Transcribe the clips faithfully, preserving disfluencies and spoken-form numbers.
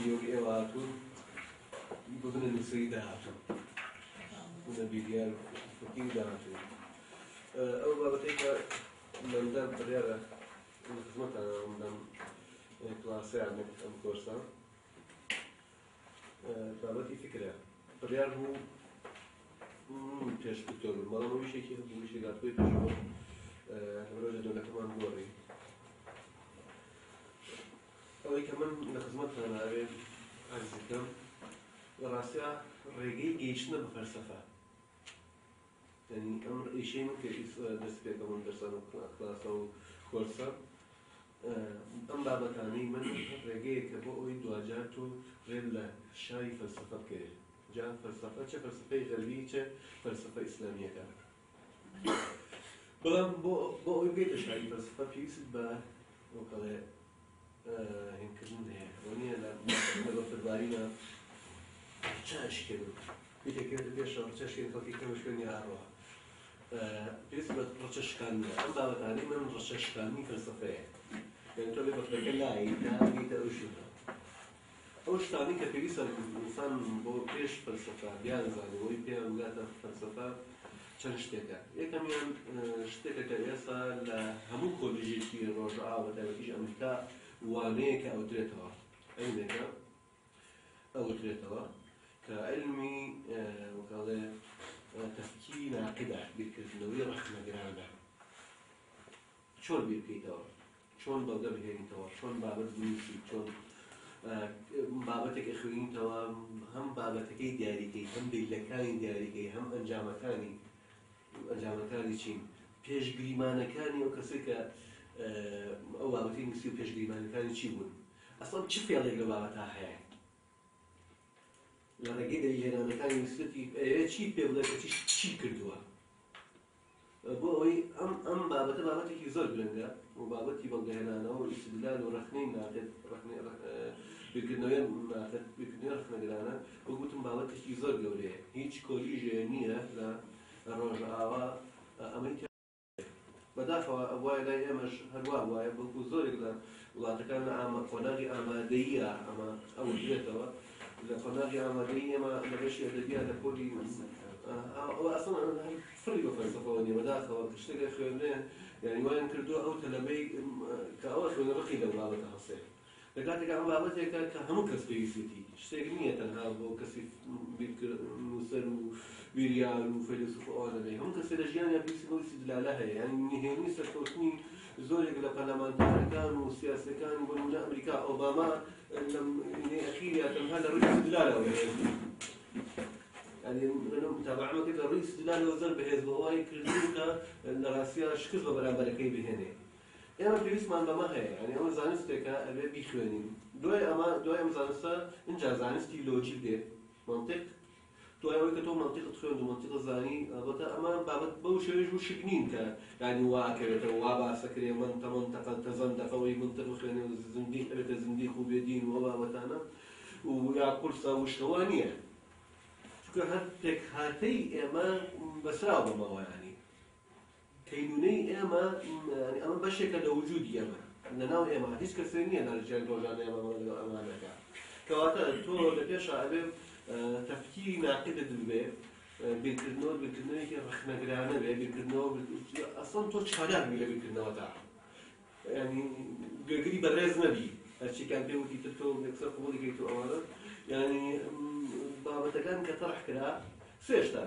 ڤیدیۆی ئێوە هاتوون ببنە نووسری داهاتوو بنە ڤیدیۆ فکری داهاتوو ئەو بابەتەی کە لەمدان بڕیارە خزمەتتان دەم کلاسیان ئەم کۆرسە بابەتی فکرە بڕیار بوو پێش دکتۆر بوو بەڵام ویشێکی بوو ویشی گاتۆی پێشەوە لەبەرەوە لە دەوڵەتەمان گۆڕی ئەوەی کە من لە خزمەتتان ئاوێ عەرز دەکەم لە ڕاستیە ڕێگەی گەیشتنە بە فەلسەفە یعنی ئەم ئیشەی من کە دەست پێکەم دەرسان و کلاسە و کۆرسە ئەم بابەتانەی من ڕێگەیەکە بۆ ئەوەی دوجار تۆ ڕێت لە شای فەلسەفە بکەوێت جا فەلسەفە چه فەلسەفەی غەربی چه فەلسەفە ئیسلامیەکە بەڵام بۆ ئەوەی بگەیتە شای فەلسەفە پێویست بە وەکەڵێ هێنکردن هەیە ئەوە نییە لە بەفردوارینە چ ئەشکێن پێتێکێت پێشەوە چ ئەشکێن خەڵکی کەمە شوێنی هاڕەوە پێویست بە ڕەچەشکاندنە ئەم بابەتانەی من ڕەچەشکاندنی فەلسەفەیە یعنی تۆ لێ بەفرەکە لای داگەیتە ئەو شوێنە ئەو شتانی کە پێویستە ئینسان بۆ پێش فەلسەفە بیانزانێ بۆی پێیان وگاتە فەلسەفە چەند شتێکە یەکەمیان شتێکە کە ئێستا لە هەموو کۆلیژێکی ڕۆژئاوا بەتایبەتیش ئەمریکا وانەیە کە ئەوترێتەوە عیلمێکە ئەوترێتەوە کە عیلمی وەکەڵێ تەفکیری ناقدە بیرکردنەوەی ڕەخنەگرانە چۆن بیر بکەیتەوە چۆن بەڵگە بهێنیتەوە چۆن بابەت بنووسی چۆن بابەتێک ئەخوێنیتەوە هەم بابەتەکەی دیاریکەی هەم دلیلەکانی دیاریکەی هەم ئەنجامەکانی ئەنجامەکانی چین پێشگریمانەکانی ئەو کەسێک کە ئەو بابەتی نووسی و پێشگریمانەکانی چی بوون ئەسڵان چ فێڵێک لە بابەتە هەیە لە ڕێگەی دەلیلهێنانەکانی نووسەتی ئەوێ چی پێ بڵێ کە چی کردووە بۆ ئەوەی ئەم بابەتە بابەتێکی زۆر گرنگە و بابەتی بەڵگەهێنانەوە و ئیستیدلال و ڕەخنەی ناقد بیرکردنەوەی ناقد بیرکردنەوەی ڕەخنەگرانە وە گوتم بابەتێکی زۆر گەورەیە هیچ کۆلیژێ نییە لە ڕۆژئاوا ئەمەی بەداخەوە وایە لای ئێمەش هەروە وایە بەڵکو زۆرێک لە وڵاتەکان لە قۆناغی ئامادەییە ئەمە ئەو درێتەوە لە قۆناغی ئامادەیی ئێمە لە بەشی ئەدەبیات لە پۆلی ئەوە ئەسڵ فڕی بە فەلسەفەوە نییە بەداخەوە شتێکە خوێندنێ یعنی وایان کردووە ئەو تەلەبەی کە ئەوە خوێنە ڕقی لەو بابەتە هەڵسێ لە کاتێکە ئەم بابەتێکە کە هەموو کەس پێویستێتی شتێک نییە تەنها بۆ کەسی نووسەر و بیریال و فەیلسوف ئەوە نەبێ هەموو کەسێک لە ژیانیان پێویستی بۆ ئیستیدلالە هەیە یعنی نهێنی سەرکەوتنی زۆرێک لە پەرلەمانتارەکان و سیاسەکان بۆ نمونە ئەمریکا ئۆباما لەم ئەخیریا تەنها لە ڕووی ئیستیدلالەوە يعني لأنه متابعة كده الرئيس استدلال وزن بحزب هواي كردوكا الراسية شكل ببرامبر كي بهني. أنا في اسم عن بما هي يعني أنا زانستك أبي بيخواني. دوي أما دوي أم زانستا إن جا زانستي لوجيك ده منطق. دوي أوي كتو منطق تخوان دو منطق زاني بتا أما بعد بوشيج وشكنين ك يعني واكرة وابا سكري من تمنطق تزندق وي منطق خواني زنديق أبي زنديق وبيدين وابا بتانا ويعقل سوشتوانية. هەرێک هاتەی ئێمە بەسراو بمەوە ینی کەینونەی ئێمە ئەمە بەشێکە لە وجودی ئێمە لەناو ئێمە هیچ کەسێ نییە لە ژیان ڕۆژانە ئێمە ئەمانەکە کەواتە تۆ لە پێشە ئەبێ تەفکیری ناقدت ببێ بیرکردنەوە بیرکردنەوەیەکی ڕەخنەگرانە بێ بیرکردنەوە ئەسڵەن تۆ چالاک بی لە بیرکردنەوەتا ینی گوێگری بەڕێز نەبی هەرچیکان پێ وتی تر تۆ یەکسەر قبوڵی دەکەیت و ئەوانە ینی بابەتەکان کە تەڕح کرا سێشتا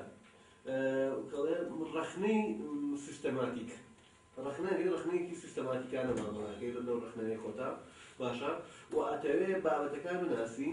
ڕەخنەی سیستەماتیک ڕەخنەی ڕەخنەیەکی سیستەماتیکانە ماڵەکەی لەو ڕەخنەی خۆتا باشە و ئەتەوێ بابەتەکان بناسی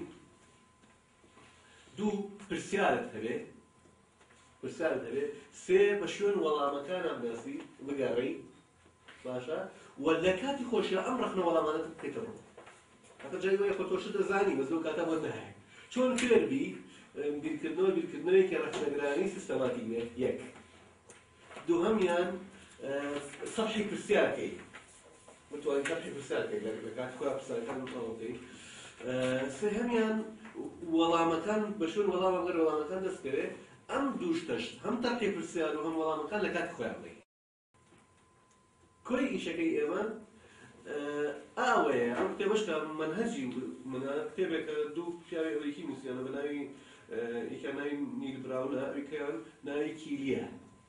دوو پرسیارت هەبێ پرسیارت هەبێ سێ بە شوێن وەڵامەکانە بناسی بگەڕی باشە و لە کاتی خۆشیە ئەم ڕەخنە وەڵامانەت بکەیتەوە هەتا جای وایە خۆ تۆ دەزانی بەس لەو کاتە بۆ نەهەیە چۆن کردبی بیرکردنەوە بیرکردنەوەیەکی ڕەخنەگرانی سیستەماتیک بێت یەک دووهەمیان سەرحی پرسیارکەی بتوانین سەرحی پرسیارکەی لە کاتی خۆیان پرسیارەکان بتەواوەکەی سێهەمیان وەڵامەکان بە شوێن وەڵام ئەگەر وەڵامەکان دەستکەوێت ئەم دوو شتەش هەم تەرحی پرسیار و هەم وەڵامەکان لە کاتی خۆیان بڵێ کۆی ئیشەکەی ئێمە ئاوەیە ئەم کتێبەشکە منهەجی من کتێبێک دوو پیاوی ئەوەیەکی نووسیانە بە ناوی یەکیان ناوی نیل براونە ئەویکەیان ناوی کیلیە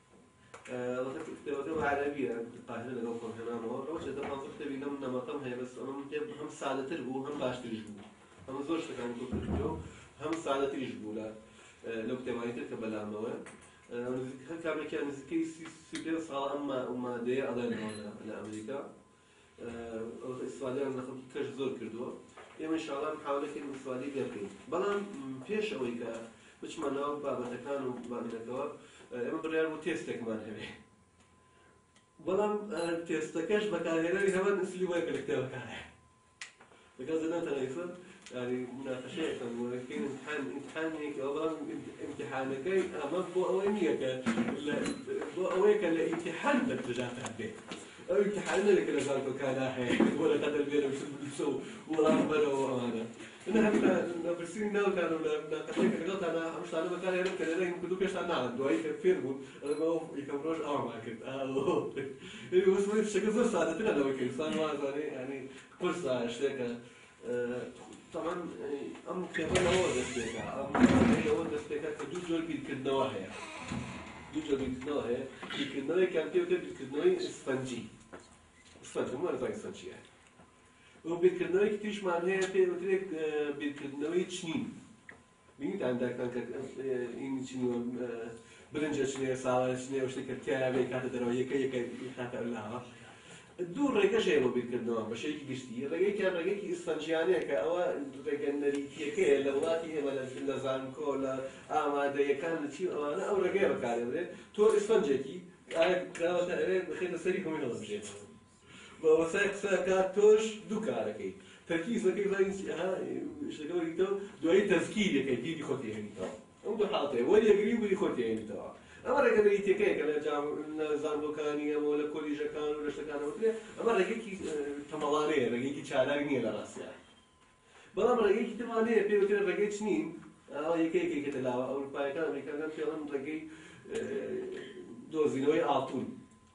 كتابته عربية قاهرة لو كان هنا نور روش إذا ما صرت بينام نمطهم هي بس أنا ممكن هم سعادة تربو هم باش ترجبو هم زوج تكان كتير هم سعادة ترجبو لا لو كتابي تركب العموة هل كان كان زكي سيبير صار أما أما ده على الأمريكا السعودية ناخد كش زور كردوا يوم إن شاء الله نحاول كده السعودية بيركين بلام فيش أويكا مش مناو بابا تكانوا بابا ئەمە بڕیار بوو تێستێکمان هەبێ بەڵام تێستەکەش بەکارهێنەری هەمان نسلی وایە کە لە کتێبەکانە لەگەڵ زەدان تەنایفە یعنی مناقەشەیەکەم وەکەین امتحان امتحانێک ئەو بەڵام امتحانەکەی ئەمە بۆ ئەوەی نییە کە بۆ ئەوەیە کە لە امتحان دەرجات هەبێ ئەو امتحانە لێکە لە زانکۆکانە هەیە بۆ لە قەدەر بێرە بچە و وەڵام بەرەوە ئەوانە أنا هم نبرسين ناو كانوا نقاشين كذا أنا مش أنا بكار هنا كذا يمكن كذا كيش أنا نعم دواي كفيرمو أنا ما هو يكملوش أمر ما كنت آه اللي هو اسمه بشكل زور ساعتين أنا وكيل صار ما زاني يعني فرصة اشتكى طبعا أم كمان هو دستيكا أم هو دستيكا كدو جول بيتكدناها دو جول بيتكدناها بيتكدناها كان كيف بيتكدناها إسفنجي إسفنجي مو أنا فاهم إسفنجي يعني وبيتكردنەوەی تیشمان هەیە پێ وترێک بیرکردنەوەی چنین بینیت ئەنداکان کە این چنیوە برنجە چنێ ساڵە چنێ و شتێک کە تیایە بێ کاتە دەرەوە یەکە یەکە کاتە لاوە دوو ڕێگەش هەیە بۆ بیرکردنەوە بە شەیەکی گشتی ڕێگەیەکیان ڕێگەیەکی ئیسفەنجیانەیە کە ئەوە ڕێگە نەریتیەکەیە لە وڵاتی ئێمە لە زانکۆ لە ئامادەیەکان لە چی ئەوانە ئەو ڕێگەیە بەکارێنرێت تۆ ئیسفەنجێکی کراوەتە ئەوێ بخێتە سەری خۆی هەڵەبژێت وسائل سكات توش دوكارة كي تركيز لكي زين ها شغله يتو دوي تذكير كي تيجي خطي هني تو هم دو حاطه ولي قريب ولي خطي هني تو أما رجع ريتي كي كلا جام زانبو كانية ولا كوليجا كان ولا شتى كان ولا أما رجع كي تمالانية رجع كي شالانية لراسيا بلا ما رجع كي تمالانية في وتر رجع سنين آه يكي كي كتلا أو الباي كان أمريكا كان في عالم رجع دوزينوي عطول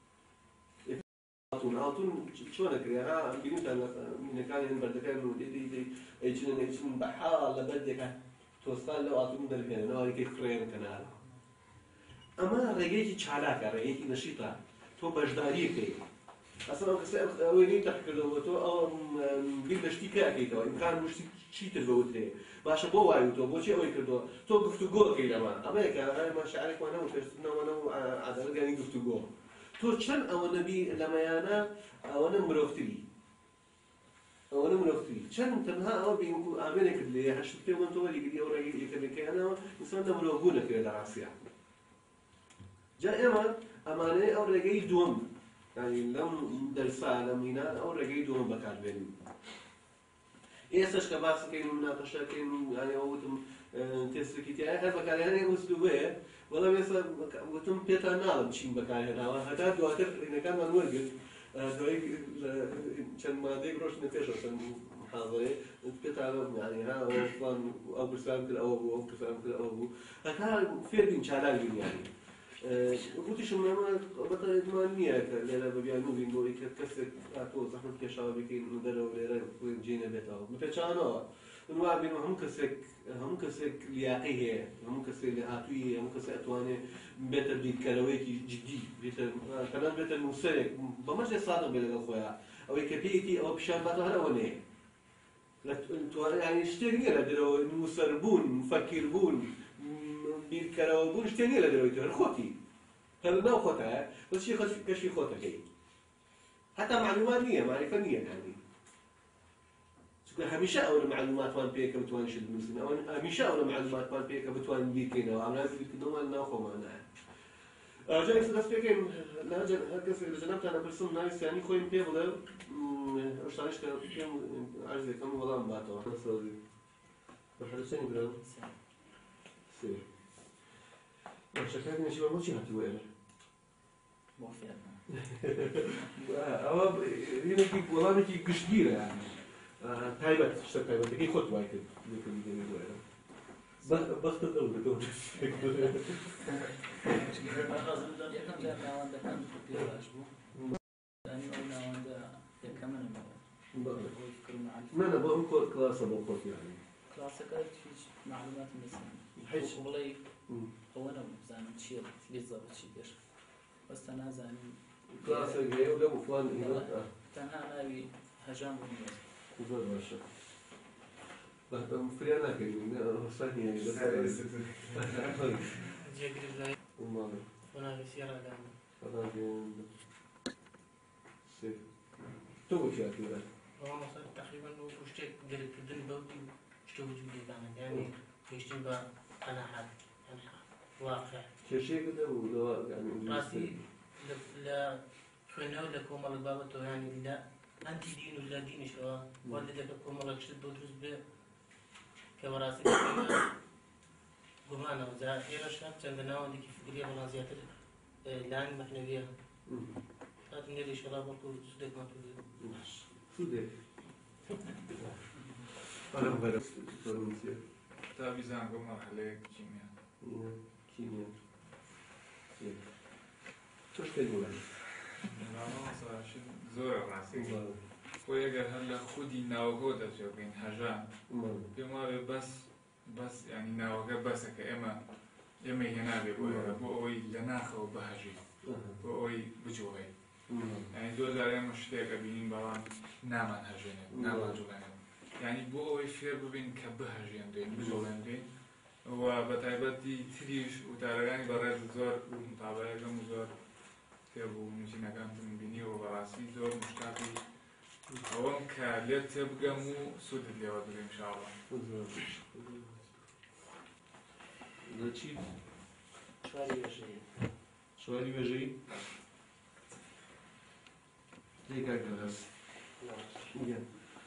عطون عطون شو أنا كريه ها بينت أنا من كان ينبردكان ودي دي دي إيشن إيشن بحار على بدك توصل له عطون دربين أنا أريك كريم كنال أما رجيتي شعلاك رجيتي نشيطة تو بجداري كي أصلاً كسر ويني تحكي له تو أو بيلشتي كأكيد تو إمكان مش شيء تلوثه باش بو وايو تو بو شيء ويكردو تو قفتو جو كي لما أمريكا هاي ما شعرك وأنا وتشتنا وأنا عدل يعني قفتو جو تو چەند ئەوە نەبی لەمەیانە ئەوەنە مرۆڤتری ئەوەنە مرۆڤتری چەند تەنها ئەوە ئامێنێکرد لێ هەشت پێ من تۆ وەریگری ئەو ڕێگەی یەکەمێکیانەوە ئینسان لە مرۆڤبوو نەکرێت لە ڕاستیە جا ئێمە ئەمانەیە ئەو ڕێگەی دووەم یعنی لەم دەرسا لەم هینە ئەو ڕێگەی دووەم بەکاربێنین ئێستاش کە باس بکەین و مناقەشەکەین یعنی ئەو وتم تێستێکی تایە هەر بەکارهێنانی ئوسلوبەیە وەڵام ئێستا وتم پێتان ناڵم چین بەکارهێناوە هەتا دواتر ڕێنەکانمان وەرگرت دوای چەند مادەیەک ڕۆژنە پێشەوە چەند محاضەرەیە پێتان یعنی ها فڵان ئەو پرسیارم کرد ئەوە بوو ئەو پرسیارم کرد ئەوە بوو هەتا فێر بین چالاک بین یعنی گوتیشم ئێمە بەتەمان نییە کە لێرە بەبیان نوبین بۆ ئەوەی کە کەسێک هاتۆ زەحمەت کێشاوە بکەین دەرەوە لێرە جێ نەبێتەوە بپێچانەوە نواب بين هم كسك هم كسك لياقيه هم كسك لهاتويه هم كسك اتوانه بيتر بيت كرويكي جدي بيتر كمان بيتر مسرك بمجلس صادق بين الاخويا او كبيتي او بشان بده هلا ونه لا يعني اشتري له درو مسربون مفكربون بيت كروبون اشتري له درو يتر خوتي هذا نوع خوتها بس شيء خش كشي خوتها كي حتى معلومات نيه معرفه نيه يعني همیشه اول معلومات وان پیک بتوان شد مسلم اول همیشه اول معلومات وان پیک بتوان بیکنه و عملاً بیکنه و ناخو مانع. جایی که دست پیکیم نهجن هر کسی که جناب تنها برسون نایس یعنی خویم پی بله اشتراش که پیم عرضه کم ولام باتوا. نصادی. بحال سنی برام. سی. شکایت نشی ولی چی هاتی ویل؟ موافقم. اما اینه کی ولامی کی گشتیره یعنی. تایبەت شتە تایبەتەکەی خۆت وای کرد لێکردنی دوایە بەختت ئەو دەکەوت یەکەم جار ناوەندەکان پێ باش بوو ئەو ناوەندە یەکەمە نەمەوە بله. ويفكر مع نه نه با اون کلاس با خود یعنی. كلاسيكات هیچ معلومات مثلا هیچ. والله م. هو أنا زعما شيء بالضبط شيء بيش بس أنا زعما کلاس گیری ولی فلان اینا. تنها أنا هجام ونبز زود باشه. بعد مفریاد نکنیم نه صحیح یعنی بس. جاكر زايد ماله. وانا في سيارة قام خلاص جن. سيف. تو بچه اکیده. هو مصر تقريبا هو وشتك قلت بدون بودي شتو وجودي كانت يعني يشتم بقناعات يعني واقع چه شيء كده ولا يعني. راسي لا خوينا ولا كوما لبابته يعني لا أنت دين ولا دين شو والدك كوما لك شد بدرس به كوراسي قمانا وزا هي رشاب عندنا ودي كيف قريه ولا زيادة لان مكنبيه هذا نري شراب وكل صدق ما تقول صدق. أنا بغير فرنسية. تابي زانكو مرحلة كيمياء. كيمياء. سيف. توش تقول؟ لا ما صار شيء زور راسي. ويقدر هلا خودي ناوغودا جو بين هجان. بما بس بس يعني ناوغا بس كأما يمي هنا بيقول بوي لناخ وبهجي. بوي بجوهي. يعني دول زارين مشتاق أبيين بلان نامان هجين نامان جولين. يعني بوي فير ببين كبهجين دين بجولين دين. وبتعبتي تريش وتعرفين برا زور متابعة كم زور تبو نسينا كم من بيني وبراسي زور مشتاقي. هون كاليت تبقى مو سود اللي ودري إن شاء الله. ده چی؟ شوالي وجهي سوالی ویژه‌ای؟ دیگر گرس. میگم.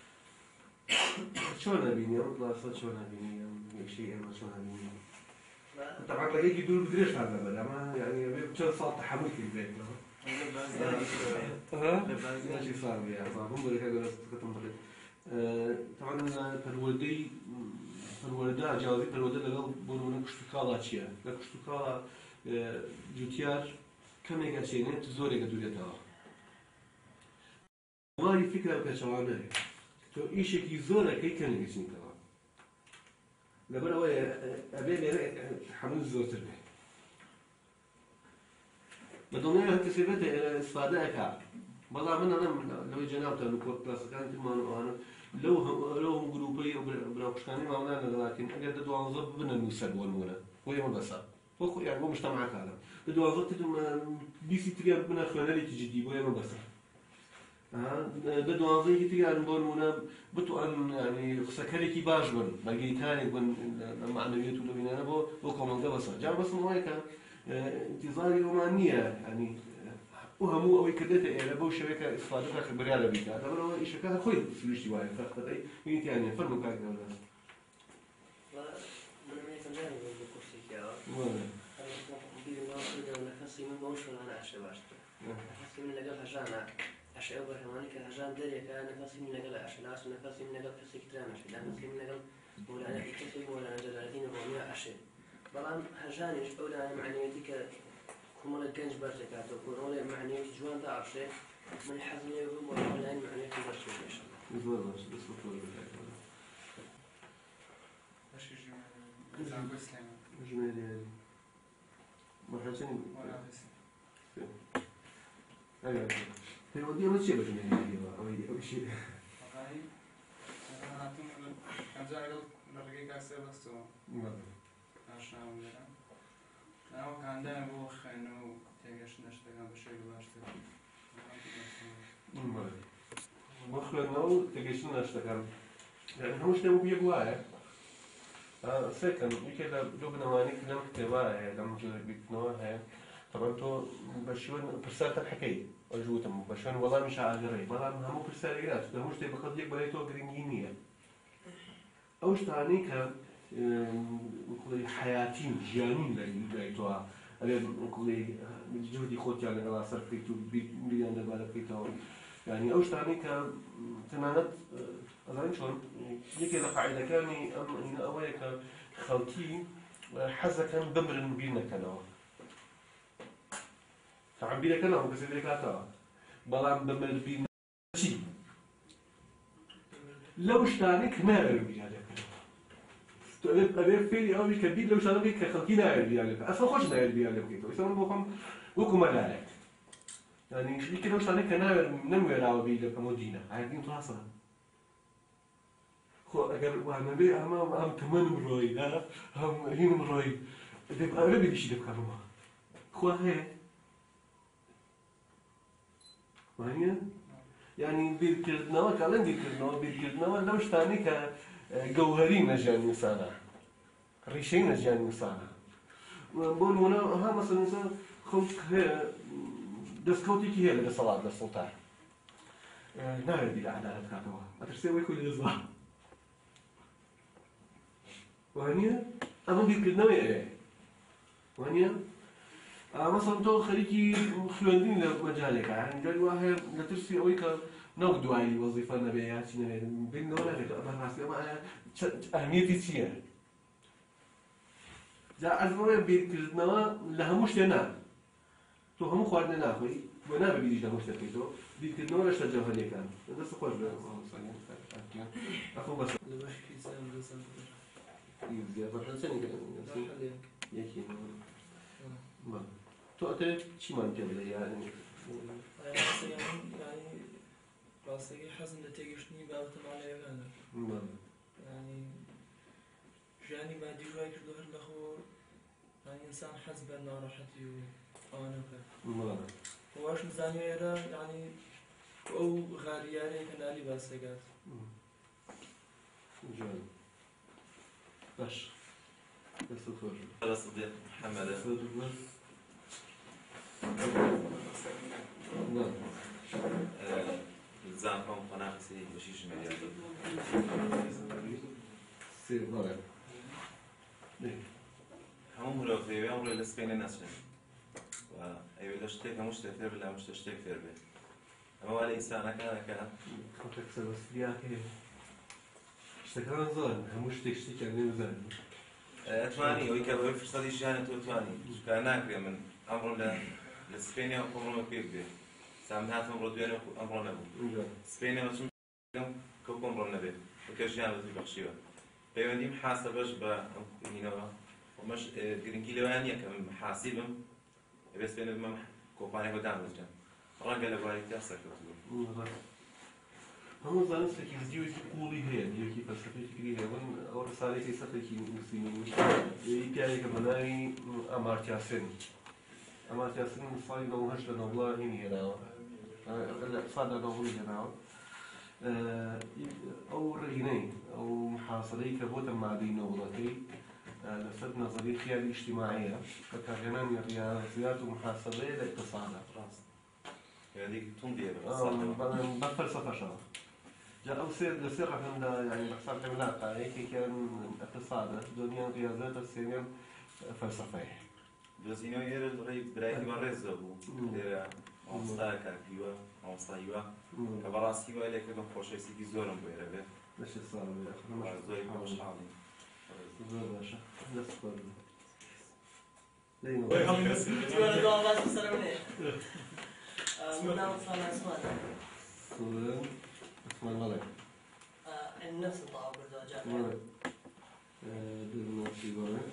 چون نبینی اون کلاسا چون نبینی ام شيء اما چون نبینی. طبعا تلاقيه يدور بدريش هذا بلا ما يعني كم صار تحمل في البيت ها؟ ها؟ شيء صار يعني هم بقول لك هذا كتم بقيت. طبعا الولدي الولدا جوازي الولدا لقوا بقولوا لك شو كالا شيء لك شو كالا جوتيار كم يقاسين تزوري قدوريتها. والله فكرة بكشوانه تو إيش كي زورة كي كان يقاسين كلا. لبنا هو أبي بيرك حمل زور تربه. بدون هالتسبيبات استفادة كا. والله من أنا لو جنابته لو كنت بس كانت ما أنا لو هم لو هم جروبي وبراوكشاني ما أنا لكن أجد دوان ضب بنا نوسل والمونا هو يوم بس هو يعني هو مجتمع كذا دوان ضب تدوم بيسي تريا بنا خلنا لي تجدي هو يوم بس ها دوان ضب تريا والمونا بتو أن يعني سكري كي باجون باقي تاني بن معنويات ولا بينا نبو وكمان ده بس جاب بس ما هيك انتظاري رومانية يعني وهمو أو يكدته يعني لبوا شبكة استفادة خبرية على بيتها طبعا هو إيش كذا خوي في الوش وايد فقط أي مين يعني فرموا كذا ولا من ما يتجانب بالكرسي كذا ولا أنا بيجي ما أقول أنا نفسي من بوش ولا أنا أشياء باشتر نفسي من نقل هجانا أشياء برهماني كهجان دري كان نفسي من نقل أشياء لاس نفسي من نقل كسي كتران أشياء نفسي من نقل مولانا كسي مولانا جلالدين الرومية أشياء بلان هجانيش أولا معنويتي ك كمال الجنج برزكات وكمال معنويتي جوان دا عرشة من حزني وهم ولا معنويتي برزكات إن شاء الله. يزور بس بس بطول بالله. ايش يجي زعما بسلام جميل يعني. مرحبا. ولا بس أيوة. في ودي ما تشيل جميل يعني أو أو شيء. والله أنا أتوم كم زمان قبل نرجع كاسة بس تو ما. عشان ولا أنا كان دائما بوخ إنه تيجي نشتغل بشيء باشتغل. ما. مخلنا تجيش نشتغل. يعني هم مش نبوا بيجوا آه سكن يمكن لو بنواني كلام كتابة لما جو بيتنوها طبعا تو بشون برسالة الحكي وجوتهم بشون والله مش عاجري والله هم برسالة ده مش تبي خد لك بلايتو جرينية أوش تاني ك نقول حياتين جانين لايتوها أنا نقول جهدي خوت يعني على صرف كيتو بيان دبالة كيتو يعني أوش تاني ك تنانت أظن شلون يجي لقاعدة كاني أم إن أويك خلتي حزة كان بمر بينا كانوا فعم بينا كانوا بس بينا كاتوا بلام بمر بينا شيء لەو شتانەی کە ناوێت بیان لێ ئەبێ فێری ئەوی کە بیت لەو شتانەی کە خەڵکی ناوێت بیان لێ ئەسڵ خۆش ناوێت بیان لێ بکەیتەوە ئێستا من بۆ خۆم وەکو مەلالێک یعنی شتێکی لەو شتانەی کە ناوێت نەموێراوە بیت لە کەمەوە دینە ئاگین ڕاستە خۆ ئەگەر وانە بێ ئەمە ئەم تەمەنم ڕۆی هەم هینم ڕۆی ئەوێ بێتیشی لێ بکەمەوە خوا هەیە وانە یعنی بیرکردنەوە کەڵێن بیرکردنەوە بیرکردنەوە لەو شتانەی کە گەوهەری نەژیانی ئینسانە ڕیشەی نەژیانی ئینسانە بۆ نمونە ها مەسەڵەن ئینسان خەڵک هەیە دەستکەوتێکی هەیە لە دەسەڵات لە سوڵتان ناوێت بیر عەدالەت بکاتەوە ئەترسێ وەی خۆی لەدەست بڵا وانە ئەمە بیرکردنەوەی ئەوێ وانە مەسەڵەن تۆ خەریکی خوێندنی لە مەجالێکە هەنی جاری وا هەیە لە ترسی ئەوەی کە نەوەک دوایی وەزیفە نەبێ یا چی نەبێت بینەوە نابێت ئەمە ڕاستی ئەمە ئەهمیەتی چییە؟ جا ئەزمەوەی بیرکردنەوە لە هەموو شتێ نا تۆ هەموو خواردنە ناخۆی بۆ نابێ بیریش لە هەموو شتێ بکەیتەوە بیرکردنەوە لە شتە جەوهەریەکان دەست خۆش بێ ئەخۆ بەس لە بەشی زەم دەزم زیاتر چەندی یەکی تۆ ئەتە چیمان پێ بدە یانی ڕاستەکەی حەزم لە تێگەشتنی بابەتە ماڵەیەکانە ینی ژیانی مادی ژوای کردو هەر لەخۆ ینی ئینسان حەز بە ناڕەحەتی و ئەوانە بکات واش نزانیوە ئێرە ینی ئەو غاریارەیە کە نالی باسەکات باش دەست خۆش هذا صديق محمد زان قوم قناة سيد بشيش مليار سير ضرب هم لو في يوم ولا سبين الناس وأيوة ده شتيك مش تفير ولا مش تشتيك فير به أما هو الإنسان كان كان خاطرك سبب سريع كده اشتكرنا زان هموش تكشتي كان نمزان أتواني ويكبر في صدي شانة تواني كان ناكل من أمر لا لسبينيا وقمرنا كيف به سامحات أمر دوينه أمرنا بو سبينيا وشم كوكم أمرنا به وكشيان بس بخشيوه بيوندي محاسبة جبا هنا ومش جرينكي لوانيا كم محاسبهم بس بين ما كوباني قدام وجه رجع لباري تأثر كتير هم زانس لكي زيوي قولي هي يوكي فلسفة فكرية من أو رسالة كي سفكي مسلمين يبيعي كمناي أمارتيا سن أمارتيا سن صاير لو هش لنا والله هني هنا لا صار لنا هني هنا أو رهيني أو محاصري كبوت معدين وغلطي لفت نظرية خيال اجتماعية فكهنان الرياضيات ومحاصرية لاقتصادات راس يعني تنضي بالفلسفة شغل جاء أو سير لسير عند يعني بحساب عملاقة هيك كان اقتصاد دنيا رياضيات السنين فلسفية بس إنه يرى الغريب برايتي مرزة أبو أمستا كاكيوا أمستا يوا كبراس يوا اللي كده خوشة سيدي زورم بيربه ليش صار مش زوري مش حالي زور باشا لا صار لينو تقول دوا بس سلامني مناوب صار اسمه صورة اسمه غلط النفس الطاعة بالزواج غلط دون نفسي غلط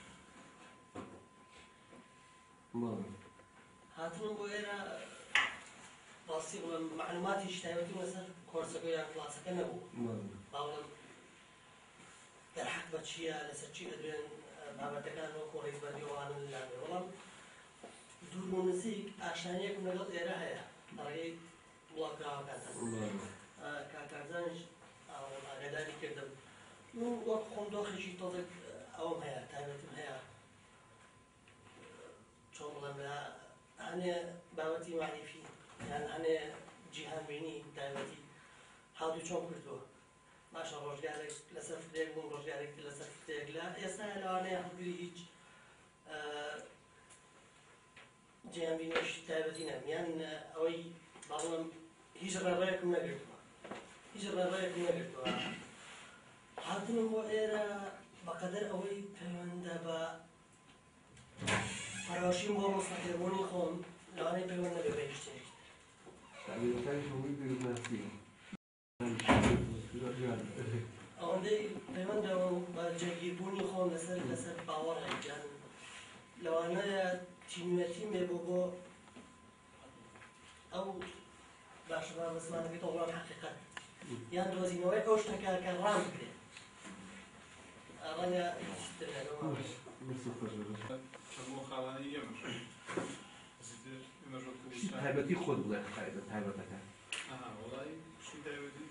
ما هاتون بويرا راسي معلوماتي اشتهيتي مثلا كورسك ويا كلاسك نبو ما باولا در حق بچيا لسچي ادرين بابتكان وكو رئيس بديوان اللعبة والله دور منسيك عشانيك نقط ايرا هيا رأيي بلاكا كانت كاكازانش او غداني كردم نو وقت خم داخل شي طلق اوم هيا تايبتم هيا شو بلا أنا بابتي معرفي يعني أنا جهان بيني دايمتي هادو شو كردوه ما شاء الله رجالك لسه في ديك مو رجالك لسه في ديك لا يستاهل أنا ياخذ لي هيج جهان بيني وش دايمتي نعم يعني أوي بعضهم هجر رأيكم ما قلتوا هجر رأيكم ما قلتوا هاتون هو إيرا بقدر أوي فمن دابا فراشين بو مستقلبوني خون لاني بيون نبي بيشتري يعني كان شو يبي بالناسين ئەوەندەی پەیوەندەوە بە جێگیربوونی خۆم لەسەر لەسەر باوەڕێکیان لەوانەیە تینوێتی مێ بۆ بۆ ئەو باشە با بەسمانەکەی تەوڵان حەقیقەت یان دۆزینەوەی ئەو شتەکە کە ڕام بکرێت ئەوەنە چەمۆ خاڵانی ئێمەش تایبەتی خۆت بڵێ تایبەت تایبەتەکە وڵی شتی تایبەتی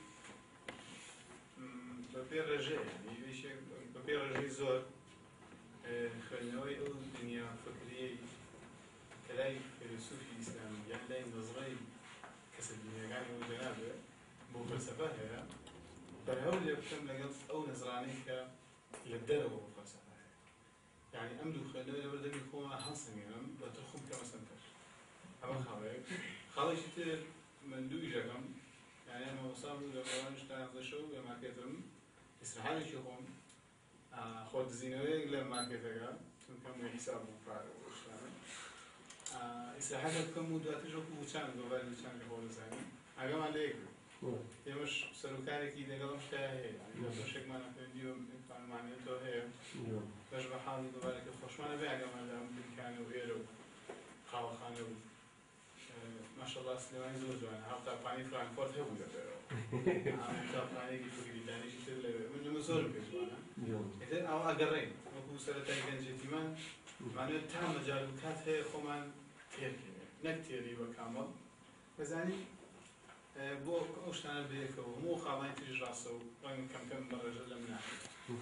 بەپێ ڕێژەیە بەپێ ڕێژەی زۆر خوێندنەوەی ئەو دنیا فکریەی کە لای فیلسوفی ئیسلامی یان لای نەزڕەی کەسە دینیەکانی ئەو جەنابێ بۆ فەلسەفە هەیە بەرهەو لێ بکەم لەگەڵ ئەو نەزرانەی کە لە دەرەوە بۆ فەلسەفە هەیە یعنی ئەم دوو خوێندنەوەی لەبەردەمی خۆمان هەڵسەنگێنم بە ترخم کەمە سەنتەر ئەمە خاڵەیەک خاڵێکی تر من دوو ئیژەکەم یعنی ئەمە وەسام بوو لە ڕۆژان شتان شەو لە مارکێتم ئیسراحانێکی خۆم خۆ دزینەوەیەک لە مارکێتەکە چونکە من حیساب بوو پارە بۆ شتانە ئیسراحەتە بکەم و دواتر ژۆک و چان دۆڤاری وچان لە خۆ دەزانم ئاگامان لە یەک ئێمەش سەرۆکارێکی لەگەڵ ئەم شتەیە هەیە لە بەشێکمانە خوێندی و ئیمکانمانێتەوە هەیە بەش بە حاڵی دۆڤارێکە خۆشمانە بێ ئاگامان لە ئەم بنکانە و ئێرە و قاوەخانە و ماشەڵڵا سلێمانی زۆر جوانە هەفتاپانی فرانکفۆرت هەبوو لەبێرەوە هەفتاپانێکی فکریدانێکی تر لەبێ من لەمە زۆر پێ جوانە ئێتر ئەو ئەگەڕێین وەکو سەرەتای گەنجێتیمان مانوێت تا مەجال و کات هەیە خۆمان تێرکەوێت نەک تێری بە کامەڵ بەزانی بۆ ئەو شتانە بەیەکەوە هەموو خاڵانی تریش ڕاستە و ڕەنگە کەم کەم بەڕێژە لەم ناکرێت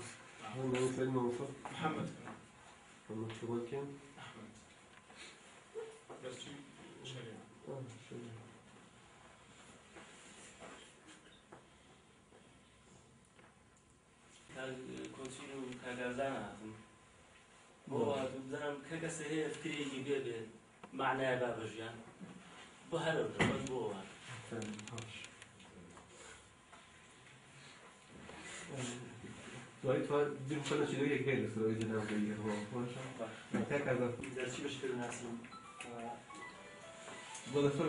محەممەد محەممەد ئەحمەد بەس چی شەریعە کۆچین و کاگازان هاتم بۆ هاتم بزانم کە کەسە هەیە فکرێکی بێ بێ معنای با بە ژیان بۆ هەرە بەس بۆ دوای تو بیم خۆنە چیزێک هەیە لەسەرەوەی جەنابەی باشە تا کاگا دەرچی بەشکر ناسم بۆ لەسەر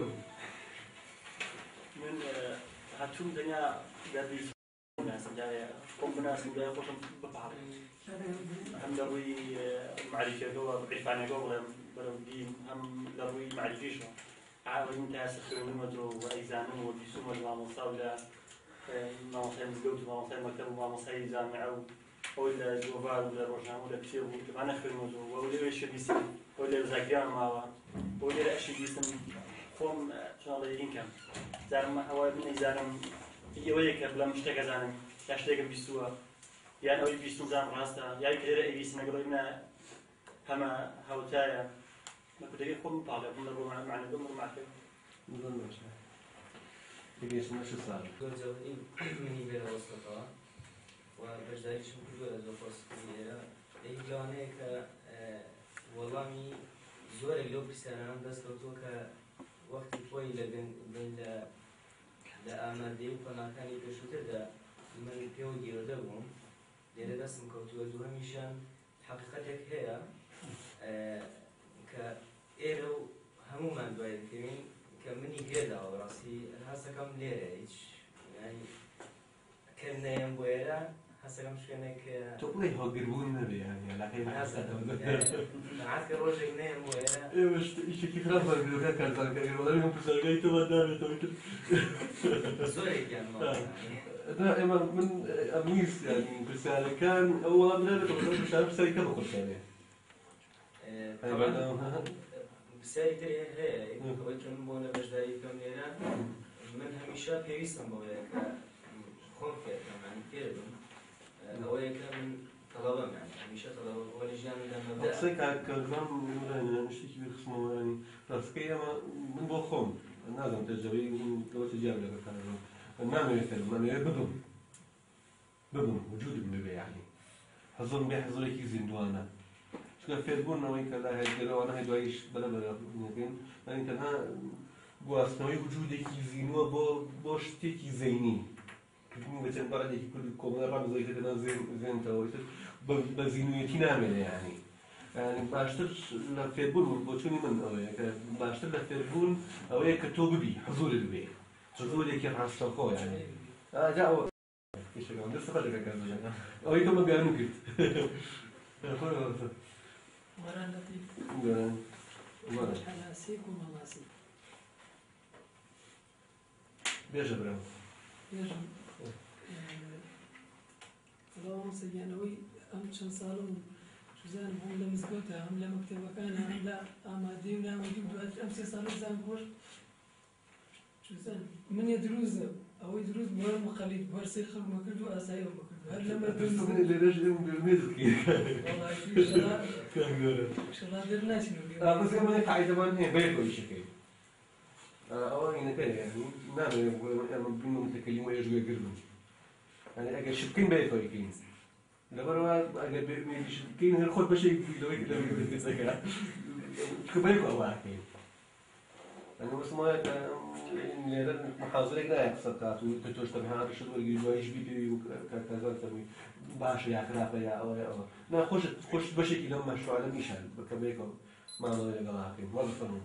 من هاتووم دنیا دەبی ناسم جاوێ خۆم بناسم دوای خۆشم بپاڕم هەم لە ڕووی معریفەکەەوە عیرفانەکە بڵێم بەرەو دین هەم لە ڕووی معریفیشەوە ئاوەین تا سەخێنمەدرۆ و ئەیزانم و بیسومە لە مامۆستا و لە مامۆستای مزگەوت و مامۆستای مەکتەب و مامۆستای جامعە و ئەوەی لە جۆڤار و لە ڕۆژنامە و لە کتێب و کتێبانە خوێنمەدرۆ و ئەو لێرەشە بیستم ئەو لێرە زاگیان ماوە ئەو لێرە ئەشی بیستم خۆم چۆڵێ ئینکەم زارم ئەوە من ئەیزانم ئەوەیە کە بڵێم شتێکە زانم یا شتێکم بیستووە یان ئەوەی بیستم زانم ڕاستە یای کە لێرە ئەیویستم لەگەڵ منە هەمە هاوتایە مەکوتەکەی خۆم پاڵێ بم لە ڕۆ معنەکەم ڕماکە زۆر باشە تێگەیشتنە شە ساڵ زۆر جەوهری منی بێرە وەستەوە و بەشداریشم کردووە لە زۆر فۆرسەکەی لێرە یەک لەوانەیە کە وەڵامی زۆرێک لەو پرسیارانەم دەست کەوتووە کە وەختی خۆی لە بین لە ئامادەی و پەناکانی پێشووتردا من پێوە گیرۆدە بووم لێرە دەستم کەوتووە دووهەمیشان حەقیقەتێک هەیە کە ئێرە و هەمومان دوای دەکەوین کە منی گێداوە ڕاستی هەستەکەم لێرە هیچ کە نەیەم بۆ ئێرە هەستەکەم شوێنێک تۆ بڵێ هەڵگربوون نەبێ هەنی عەلاقەی نەعات کە ڕۆژێک نەیەم بۆ ئێرە ئێوەش ئیشێکی خراپ هەڵگرەکە کارزانکەی وەڵامی هەم پرسیارەکەی تۆ وەدانێتەوە تر زۆرێکیان نا ئێمە من ئەم ویست یانی پرسیارەکان ئەو وەڵام نابێتەوە بەڵام پرسیار پرسیاری کەمە قورسانێ پرسیاری تر هەیە ئەوەی کە من بۆ لە بەشداری بکەم لێرە من هەمیشە پێویستم بەوەیە کە خۆم فێرکەم یانی فێر بم ئەوەیە کە من تەڵەبەم یانی هەمیشە تەڵەبە بۆ لە ژیانمدا مەبدە قسەی کارکەرزان شتێکی بێخستمەوەیانی ڕاستەکەی ئەمە من بۆ خۆم نازانم تەجربەی ئەوە تجار لەگەڵ کارەکەم نامەوێت فێرم نامەوێت ببم ببم وجودم ببێ یانی حەزم بێ حەزێکی زیندوانە چونکە فێربوونەوەی کە لای هەرگەرەوانە هەی دواییش بەرەبەر بکەین یانی تەنها گواستنەوەی وجودێکی زیینووە بۆ بۆ شتێکی زەینی بە چەند بەڕێکی کوردی کۆمەڵە ڕامزۆی کردنا زێنتەوە بە زیینویەتی نامێنێ یانی باشتر لە فێربوون بۆ چوونی من ئەوەیە کە باشتر لە فێربوون ئەوەیە کە تۆ ببی حەزورت بێ حەزورێکی ڕاستەوخۆ یانی إيش كمان لسه خارج كذا أو يتم بيانو كده ورا لطيف مرة حلاسيك ومناسيك بيجا برام يجب اللهم سيانوي أم شن صالون شو زين هم لمسكوتها هم لمكتبة كان هم لا أمادي ولا موجود أمس صالون زين بور شو زين من يدروز أو يدروز بور مخليد بور سيخل مكردو أسايو مكردو هل لما بس من اللي رجع بالميزك والله في شغلات كان قول شغلات درنا شنو آه بس كمان قاعد زمان هي بيكو يشكي أو يعني كده يعني نعم يعني بينو متكلم ويجوا يقربون يعني أجل شبكين بيكو يكين لبروا أجل بيشبكين هل خد بشيء في دويك دويك بتسكر كبيكو أو عكين أنا بس ما إن محاضرة لا يقصد كاتو تتوش تبعها رشد ويجوا يجبي كذا تسوي باش يا خلاف يا أو يا أو لا خوش خوش بشيء لما مشروع على ميشان بكبيكو ما ضل يقلاقين ما بفهمون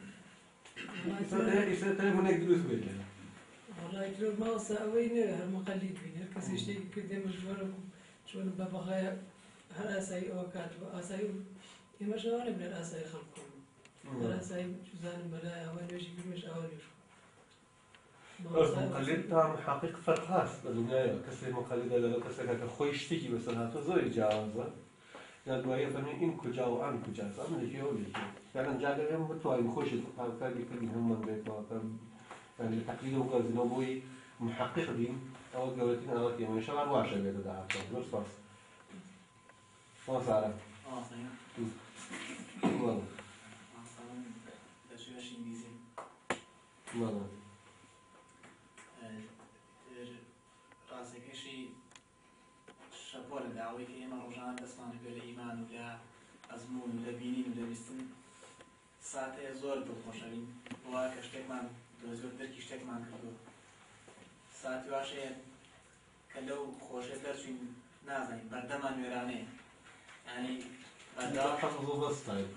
إذا إذا تاني هناك دروس بيجي والله يقولون ما وساوينا هالمقلد فينا كسي شيء كده مشواركم شو نبغى خير هالأساي أو كاتب أساي يما شو أنا من الأساي خلقكم الأساي شو زان بلا أوان وش يقول مش أوان وش المقلد تام محقق فرق خاص بالنهاية كسر مقلد لا كسر كخوي يشتكي بس هاتو زوج جاوزه لأنه هي فمن إنكو جاو عنكو جاز أمن اللي هو اللي يعني جاء يوم بتوعي مخوش الحركات دي كلهم من بيتوا يعني تقليده وقازنا بوي محقق دين أو جولتين أو كي من شغال واشة بيته ده عارفه نص فاس ما صار آه صحيح والله آه صار ده شو يشين بيزين والله راسك شيء شابور الدعوي كي إما رجعان تسمعنا بلا إيمان ولا أزمون ولا بينين ولا بيستن ساعته زور بالخوشين وكشتك من دوزور دركشتك من كردو ساعتي واشيء كلو خوشه درشين نازني بردمان ويرانه يعني هذا حفظه بس طيب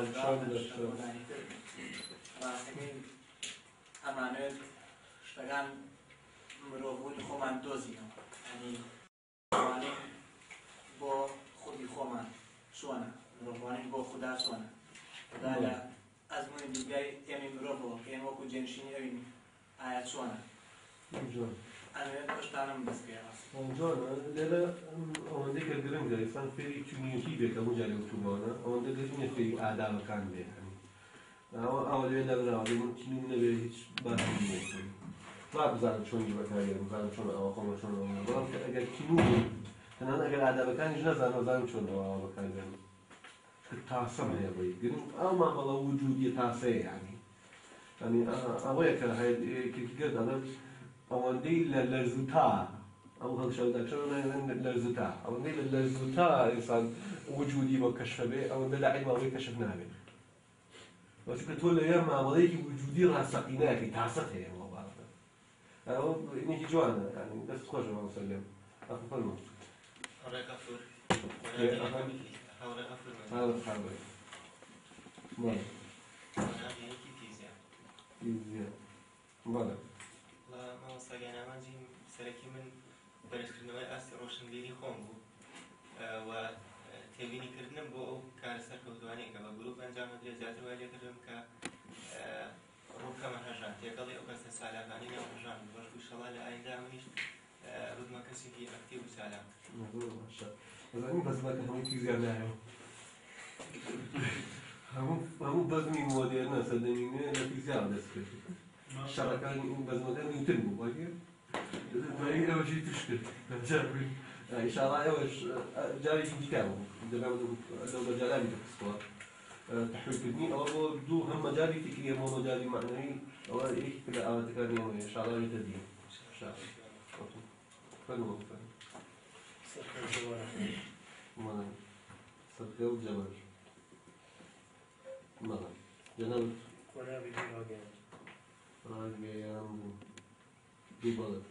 راسكين أمانات اشتغل مروفون خومن دوزينه يعني روانی با خودی خومن شونه روانی با خدا شونه دالا از من دیگه یمی مرو که ما کو جنشینی این آیت شونه جون انا پشتانم بس که جون لا عندك الجرم ده إنسان في كوميونتي ده كم جالي وتومانا عندك الجرم في آداب كان ده يعني أو أو اللي ده لا ده ممكن نبي هيك بس ما بزعل شلون يجيب كارير بزعل شلون أو خم شلون أو بس أجل كينو أنا أجل عادة بكان يجنا زعل زعل شلون أو بكان يعني التعصب هي بي قلنا أو ما بالله وجودي تعصي يعني يعني أبويا كان هاي كي قلت أنا أو عندي للزوتا أو هذا شو ده شو للزوتا أو عندي للزوتا إنسان وجودي بكشف به أو عندي لعيب ما كشفنا به بس كنت ولا يوم ما وليك وجودي راسقيناك تعصت هي أنا إني جوانا يعني بس خوش ما مسلم أخو فلمو هذا كفر هذا هذا كفر هذا حاول ما أنا هيك تيزيا يزيا ما لا لا ما وصل يعني ما جيم سلكي من بريس كرنوا أسر روشن بيني خونبو و تبيني كرنم بو كارسر كودواني كبقولوا بنجام مدري زيادة وعليه كرنم ك روكا مهرجان تيقضي أو كسر سالفاني يوم مهرجان برضو إن شاء الله لأين دامنيش رد ما كسي في أكتيف وسالف. ما شاء الله. بس أنا بس ما كان يكيز يعني هم هم بس مين موديلنا سدنينه لكيز يعني بس كده. شبكة بس ما كان يتنبو باقي. باقي أول شيء تشكر. جابين. إن شاء الله أول جاري كتابه. جابوا لو جالاني بسوا. تحويل أو دو هم مجالي تكلي مو مجالي معنوي أو إيه كذا أو تكلم يومي إن شاء الله يتدين إن شاء الله فلو فلو صدق الجوارح ما صدق الجبر ما جنب ولا بدي راجع راجع دي بلد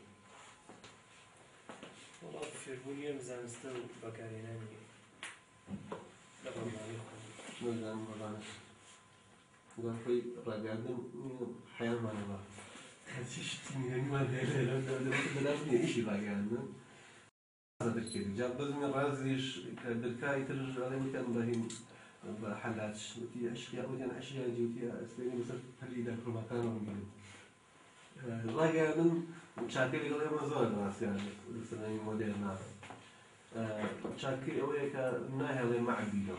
والله في البنية مزان استو بكاريناني لا والله نرجع مرة قال في رجعنا حياة ما نبغى هذا شيء يعني ما لا لا لا لا لا لا إيش رجعنا ذكري جاب بزمي رازيش كدركاي ترجع على مكان بهيم بحالات شتي أشياء ودي أنا أشياء جوتي أستوي مثل فريدة في مكان ومين رجع من شاكل يقول يا مزار ناس يعني السنة مودرنا شاكل أوي كناها اللي معبينا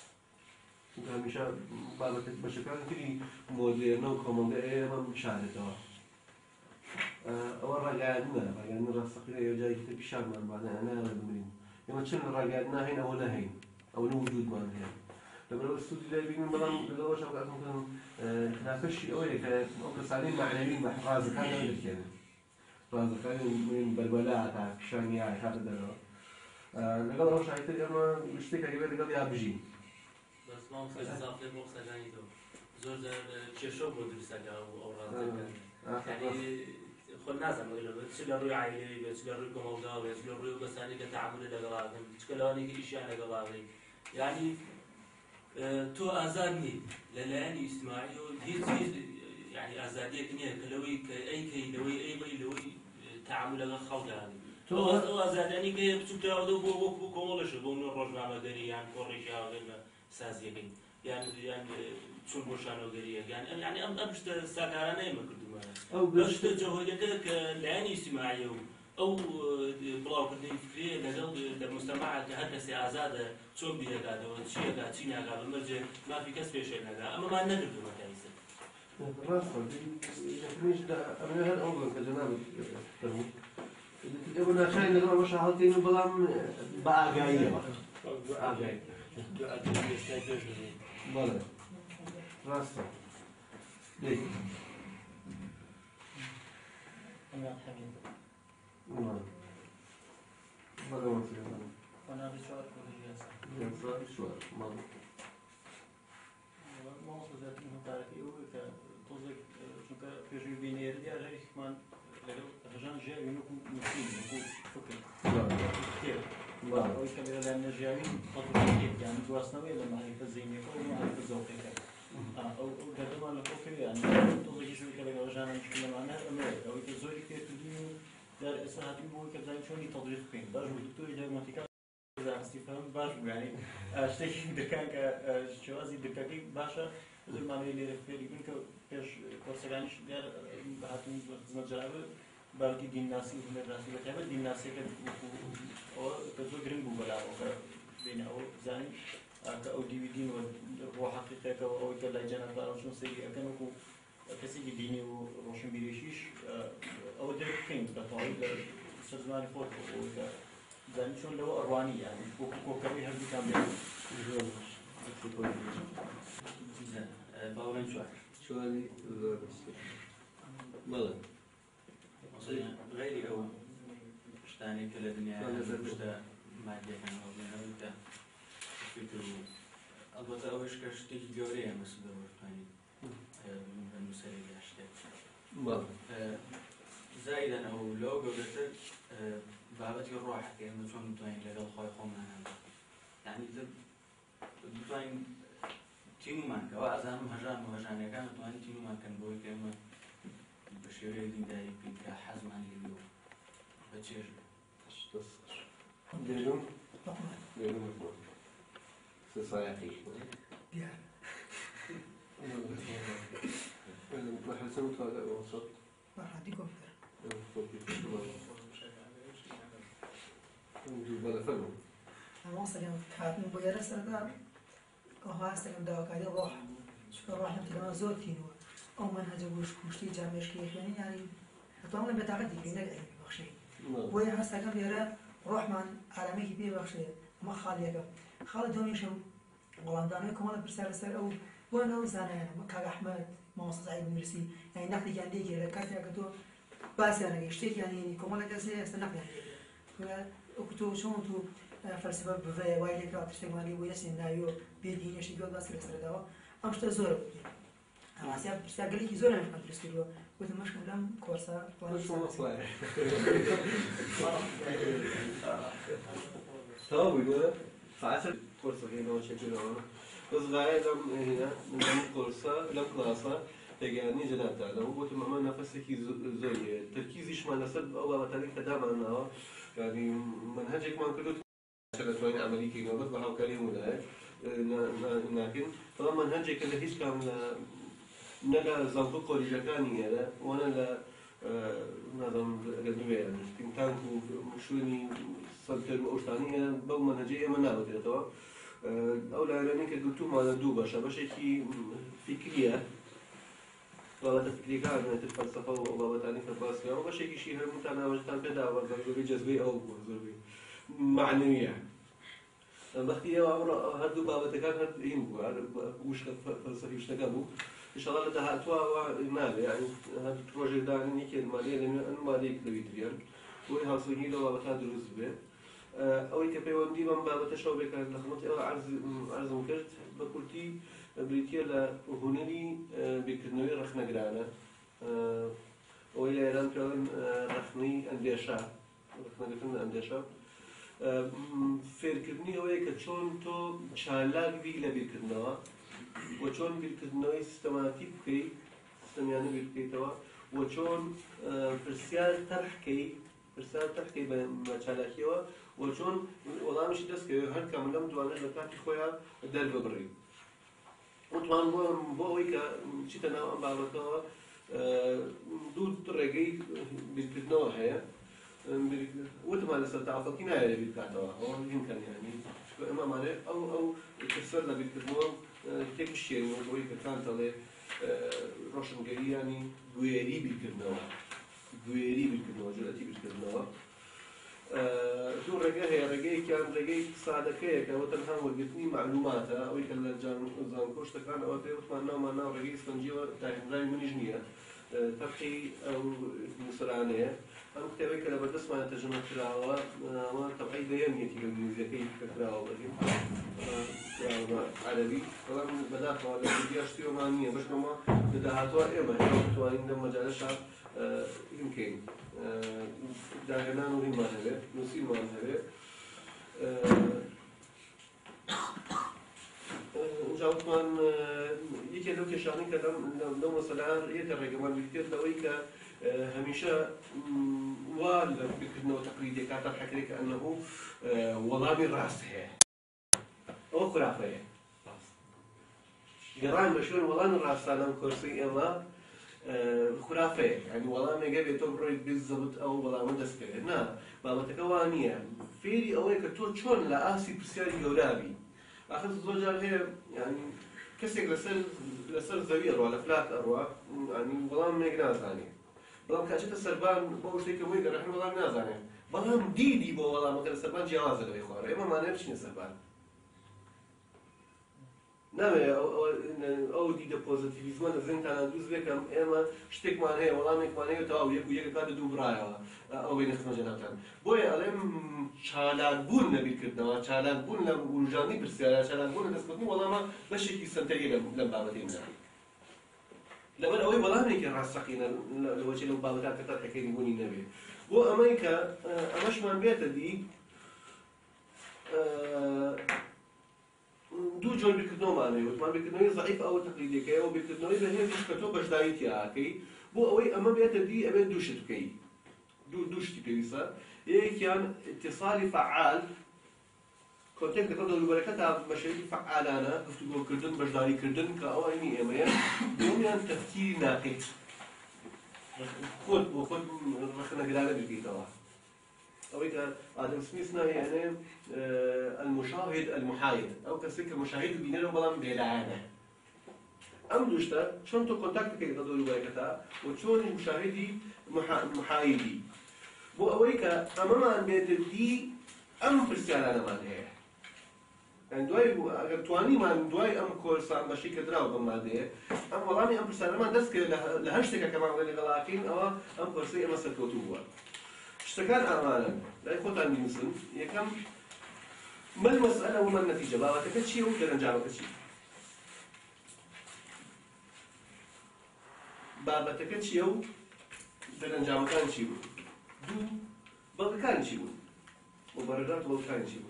همیشه بالاتر باشه که اینکه مدرن و کامنده ما مشاهده اول رجعنا رجعنا راسخنا يرجع يكتب شام من بعد أنا لا بمرين لما تشوفنا رجعنا هنا ولا هين أو نوجود ما هنا لما لو استوديو ده بيجي مثلا لو شو قاعد مثلا نافش شيء أوي كأوكس عليه معنويين محراز كان يقول كده راز كان من بلبلات تاع شانية هذا ده لقد روش عيتي أما مشتكى كبير لقد يابجي بس ما هم خیلی زافت مرخص جانی تو زور زر چشم بود درسته او راز کن یعنی خود نزن ولی چه روی عائله چه روی کمودا چه روی بسانی که تعامل لگلاگن چه کلانی که اشیاء لگلاگن یعنی تو آزادی للانی اجتماعی و هیچ هیچ يعني آزادیه کنیه کلوی که ای کی لوی ای بی لوی تعامل لگ خالد يعني تو آزادی که بچه تو آدو بو بو بو کاملش بو نور روزنامه داری يعني کوریش آگل سازی کن يعني يعني شو بوشانو قريه يعني يعني أم أبشت ساكارنا ما كنت ما أو بشت جوهرك كلاني اجتماعي أو بلاو كنت فكرية لجل المجتمع كهذا سياسات شو بيه قاعد وشيء قاعد شيء قاعد مرجع ما في كسب شيء نجا أما ما نقدر ما كايسة. راسا مش ده أنا هذا أول كلام ترى أنا خاين لما مش حاطين بلام بقى جاية بقى جاية بله راستا ليك أنا حميد نعم بله ما في وأنا بشوار كل جالس ينصار شوار ماذا ما وصل ذات إنه تعرفي هو كتوزك شنك في جيبينير دي أجري كمان رجال جاي ينوكم مسلم يقول فكر كثير بله ويكمل لأن جايين تطبيقية يعني تواسنوي لما هي تزينك أو ما هي تزوقك أو قدما لفوق يعني توزك شو كذا رجال مشكلة معنا أمريكا أو يتزوج كثير تدين در إسرائيل هو كبزاين شوني تطبيق فين باش الدكتور إذا ما تكلم إذا استفهم باش يعني أشتكي دكان كشوازي دكاكي باشا زي ما بيلي رفيق يقول كيش كورسيانش در بهاتون خدمة جرابة بلکه دین ناسی و مدرسه و تابع دین ناسی که او کجا گرین بوده او که بین او زنی که او دیویدین و رو حقیقه که او که لجنه دارشون سری اکنون کو کسی که دینی و روشن بیریشیش او درک کن به طوری در سازمان فوت او که زنیشون لو اروانی یعنی کو کو کمی هر بیکم بیاد. باورن شو شو هذه بله غيري أو شتاني كل الدنيا شتا مادية كان أولينا ويتا فكر البته أولش كشتي جوريه مثل دور ثاني من مسيري أشتاق بله زائدا أو لو قبلت بابتي الروح كأنه شو متوين لقى خاي خمنا يعني ذب متوين تيمو مانك وأزام هجان وهجان كان متوين تيمو مانك بوي كأنه بشيري دي داي بيك حزم عن اليوم بتشير تصغر ديلهم ديلهم مفهوم سيصايقي يعني ما حسنت هذا وسط ما حد يكون بلا فلو أنا واصل يوم كاتم بغير سردار كهوا استلم دواء كذا روح شكر روح نتكلم زود تينو أو منهج وش كوشتي جامعش كيف يعني يعني أتوقع إن بتعقد في نجاح بخشي وهي حاسة كم يرى روح من عالمي كبير بخشي ما خالي كم خالد دوني شو غلاندانه كمان برسالة سر أو وأنا وزانا يعني كاغ أحمد ما وصل سعيد مرسي يعني نقدي كان ديجي لكارتي أكتو بس يعني اشتكي يعني كمان كذا استنقد يعني وكتو شون تو فلسفة بفيا وايد كات تشتغلي ويسين نايو بيدين يشتغل بس رسالة دوا أمشت زور أنا سياب استقلي زور أنا كنت بستيرو وده مش كلام كورسا مش مصلحة طاوي ولا فعشر كورسا هنا وشكله بس غاية لم هنا من كورسا لم كلاسا تجاني جنابته لو قلت ماما نفسك زوجي تركيزش مع نفسك أو مثلا كدام أنا يعني منهجك ما كله شلتوين عملي كي نوبت بحاول كلام ولا لكن طبعا منهجك اللي هيش كان نلا زنطق ورجكاني هذا وانا لا نظام قدوية يعني تنتانكو مشوني صدر أوشتانية بو منهجية من نابت توا أولا لأنك قلتوا ما ندوبة شباشة في فكرية بابا فكرية كان الفلسفة وبابا تاني في الباسكة وباش يجي شيء هم تانا وجدان كذا وزوجي جذبي أو زوجي معنوية بختي أمر هادو بابا تكان هاد ينبو وش فلسفي وش تجابو إن شاء الله لده أتوا المال يعني هاد البروجكت ده نيكي المالية لأنه المالية كليتريان ويها صيني لو بابا تان دروس به أو كبيوندي من بابا تشوبه كان لخمت أو عرض عرض مكرت بقولتي بريتيا لهنري بكرنوي رخنا جرانا ويا إيران كان رخني أنديشا رخنا جتنا أنديشا فكرني هو كشون تو شالاك بي لبيكرنا وشون بيكرنوي سيستماتيك كي سيستميانه بيكري توا وشون فرسيال ترحكي فرسيال ترحكي بمشالاكيوا وشون والله مش دسكي هر كاملام دوانا لكاتي خويا درب بري وطبعا بو بويكا شيتنا بابا دود رجعي بيكرنوا هي وتما لسه تعرف كنا اللي بيتكاتوا هو يمكن يعني ما معناه أو أو كسرنا بيكرنوا تكشير وبوي كانت على روشن جري يعني غيري بيكرنوا غيري بيكرنوا جلتي بيكرنوا دور رجاه هي رجاي كان رجاي ساعدة كيك أو تنهم وجدني معلوماتها أو يكلا جان زان كوش تكان أو تيوت ما نام ما نام رجاي سنجيوا تاهم راي من جنيا تبقي أو مسرانية أنا كتابي كلا بدرس ما ترجمة كراوة ما تبعي ديان يتي بالإنجليزية كيف كراوة بدي كراوة عربي طبعا بدأت على الفيديو أشتري مانية بس كمان بدأتوا إما هي توانين لما جالسة يمكن داهنا نوري ما هذا نسي ما هذا جاوب من يكي لو كشاني كلام لو مثلا يترى كمان بكتير لويك هميشه ولا بكرنا تقليدي كاتر حكي كأنه والله بالراس هي أو خرافية جرائم مشهور والله الراس أنا كرسي إما خرافية يعني والله ما جاب تبرر بالضبط أو والله ما دسكه نا بابا تكوانية فيري أويك تو شون لا أسي بسياري جولابي آخر الزوجة هي يعني كسر لسر لسر زوير ولا فلات أروع يعني والله ما يجناز ثاني بلام كأشت السربان بوش تيك ويقدر رحنا والله ما نازعنه بلام ديدي بو والله ما كان السربان جواز اللي يخواره إما ما نمشي السربان نعم أو أو دي ديبوزيتيفيزم أنا زين كان أدوز بكم إما شتك معناه هي والله ميك معناه يتاو يك ويك كاد دو برايا أو بين خمسة جناتان بوي ألم شالان بون نبي كردنا شالان بون لم ورجاني برسالة شالان بون نسبتني والله ما بشي كيسنتجي لم لم بعمتين لما أوي والله ميك راسقينا لو شيء لو بعمتها كتر حكيني بوني النبي بو أمريكا أمش من بيت دي دو جور بيكردنو معناه وثمان بيكردنو ضعيف أو تقليدي كي أو بيكردنو إذا هي مش كتب بجدايتي عاكي بو أوي أما بيت دي أبي دوشت كي دو دوشتي كيسا إيه كان اتصالي فعال كونتنت كذا البركات مشاريع فعالانة افتقوا كردن بجداري كردن كأواني إيميا يوم يعني تفكير ناقد خود وخود رخنا قلالة بالكيتوا أويك آدم سميثنا يعني المشاهد المحايد أو كسيك المشاهد بيننا وبلام بيلعانه أم دوشتا شون تو كونتاكت كي تدور البركات وشون المشاهدي محايدي بو أويك أمام أن بيت دي أم برسالة ما ده يعني دواي أجر تواني ما دواي أم كورسان بشي كدراو بمادة أم والله أم برسالة ما دسك لهشتك كمان غير غلاقين أو أم كورسي أم سكوتوها اشتكان أمانا لا يخوت عندي مسلم يكم ما المسألة وما النتيجة بابا تكتشي وكذا نجاوب كتشي بابا تكتشي وكذا نجاوب كان شيء دو بابا كان شيء مبررات بابا كان شيء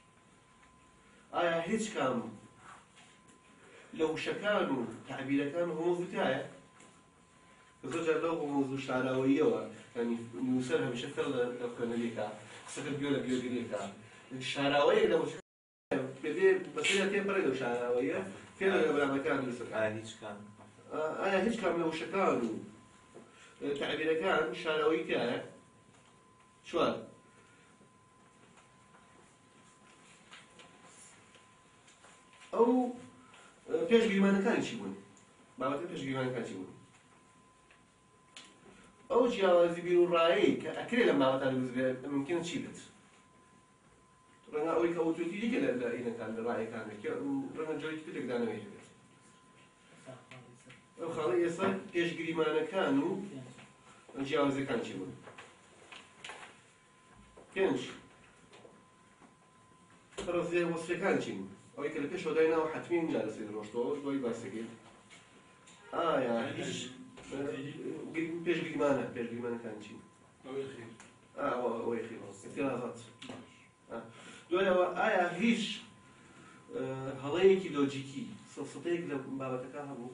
آية هيج كانوا لو شكانوا تعبير كانوا هم فتاية زوجة لو هم شعراوية يعني نوسرها بشكل لو كان ليك قسەکە گوێ لە گوێگیریەکە شاراوەیەک لە بێ بەسەریان تێ بڕێ لەو شاراوەیە فێر لە بەرامەکان دروستەکە ئایا هیچ کام ئایا هیچ کام لە وشەکان و تعبیرەکان شاراوەیی تایە چوار ئەو پێشگیرمانەکانی چی بوون؟ بابەتە پێشگیرمانەکان چی بوون؟ ئەو جیاوازی بیرروڕایی کە ئەکرێ لە ماوەتان دروست بێت ممکنە چی بێت؟ ڕەنگە ئەوەی کە ئۆتۆریتی دیکە لە ئینەکان لە ڕایەکان ڕەنگە جۆرێکی ترێکدانەوەی بێت. ئەو خاڵە ئێستا پێشگیرمانەکان و جیاوازەکان چی بوون؟ پێنج فەرەزیە وەسفەکان چین؟ ئەوەی کە لە پێش ئەودای ناو حەتمی نیە لە سەر ڕۆژتەوە دوای باسەکەیت. ئایا هیچ پێشگیرمانە پێشگیرمانەکان چین؟ ئەوەی خیر اعتراضات. دوایەوە ئایا هیچ هەڵەیەکی لۆجیکی سەڵسەتەیەک لە بابەتەکان هەبوو؟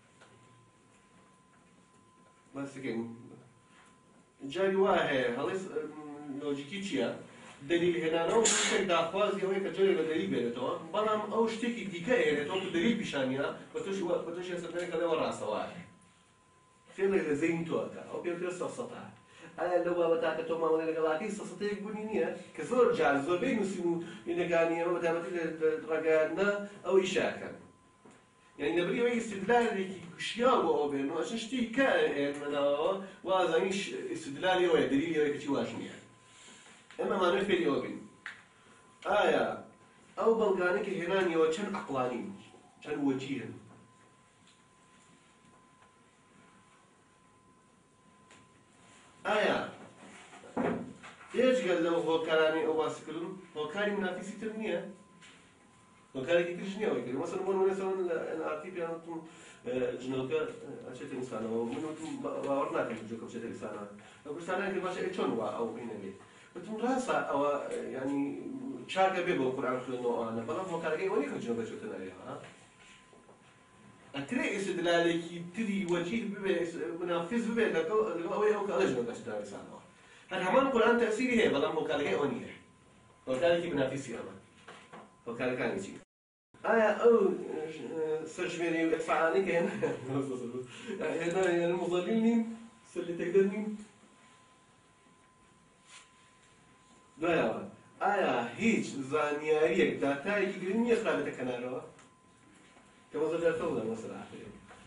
باسەکەین جاری وا هەیە هەڵەی لۆجیکی چییە؟ دلیل هێنانەوە شتێک داخوازی ئەوەی کە جۆرێک لە دلیل بێنێتەوە بەڵام ئەو شتێکی دیکە هێنێتەوە کە دلیل پیشانیە بە تۆش هێسەکە لەوە ڕاستەوە فێڵێک لە زەینی تۆەکە ئەو پێ پێ سەڵسەتە. ئایا لەو بابەتا کە تۆ ماوەڵێ لەگەڵاکەی سەڵسەتەیەک بوونی نییە کە زۆر جار زۆربەی نووسین و ئینەکانی ئەمە بەتابەتی لە ڕاگەیاندنە ئەو ئیشاکەن. یعنی لەبەری ئەوەی ئیستیدلالێکی گشتیا بۆ ئەو بێن و ئەچن شتی کە هێنمەناوەوە وازانیش ئیستیدلالی ئەوەیە دلیلی ئەوەی کەچی واش نییە. ئێمە مانوێ فێری ئەوە بین. ئایا ئەو بەڵگانەی کە هێنانیەوە چەند عەقڵانین چەند وەجیهن؟ ئایا پێشگەل لەو هۆکارانەی ئەو باسکردن هۆکاری منافیسی تر نییە؟ هۆکارێکی ترش نییە ئەوەی کرد. مەسەڵەن بۆ نمونە سەڵەن لە ئەن ئار تی پێیانوتم جنەوەکە ئەچێتە ئینسانەوە من وتم باوەڕ ناکەم جۆکە بچێتە ئینسانە. ئەو پرسانیان کرد باشە ئێ چۆن وا ئەو هینە بێت؟ وتم ڕاستە ئەوە ینی چاکە بێ بۆ قورئان خوێندنەوەوانە بەڵام هۆکارەکەی ئەوە نییە کە جنەوەکە چۆتە ناوێەوە. ئەکرێ ئیستیدلالێکی تری وەجیه ببێ منافز ببێت لەگەڵ ئەوەی ئەو کاڵە جنەوەکە چۆتە ئینسانەوە. هەر هەمان قورئان تەئسیری هەیە بەڵام هۆکارەکەی ئەوە نییە. هۆکارێکی منافیسی ئەمە. هۆکارەکانی چی؟ ئایا ئەو سەرژمێنەی ئەدفعانەی کە هێنا مضەلیل نین سەر لێ تێکدەر نین؟ دوایەوە ئایا هیچ زانیاریەک داتایەکی گرنگ نییە خرابێتە کەنارەوە؟ کە وەزە دەرکەوتە مەسەلە ئاخرێ.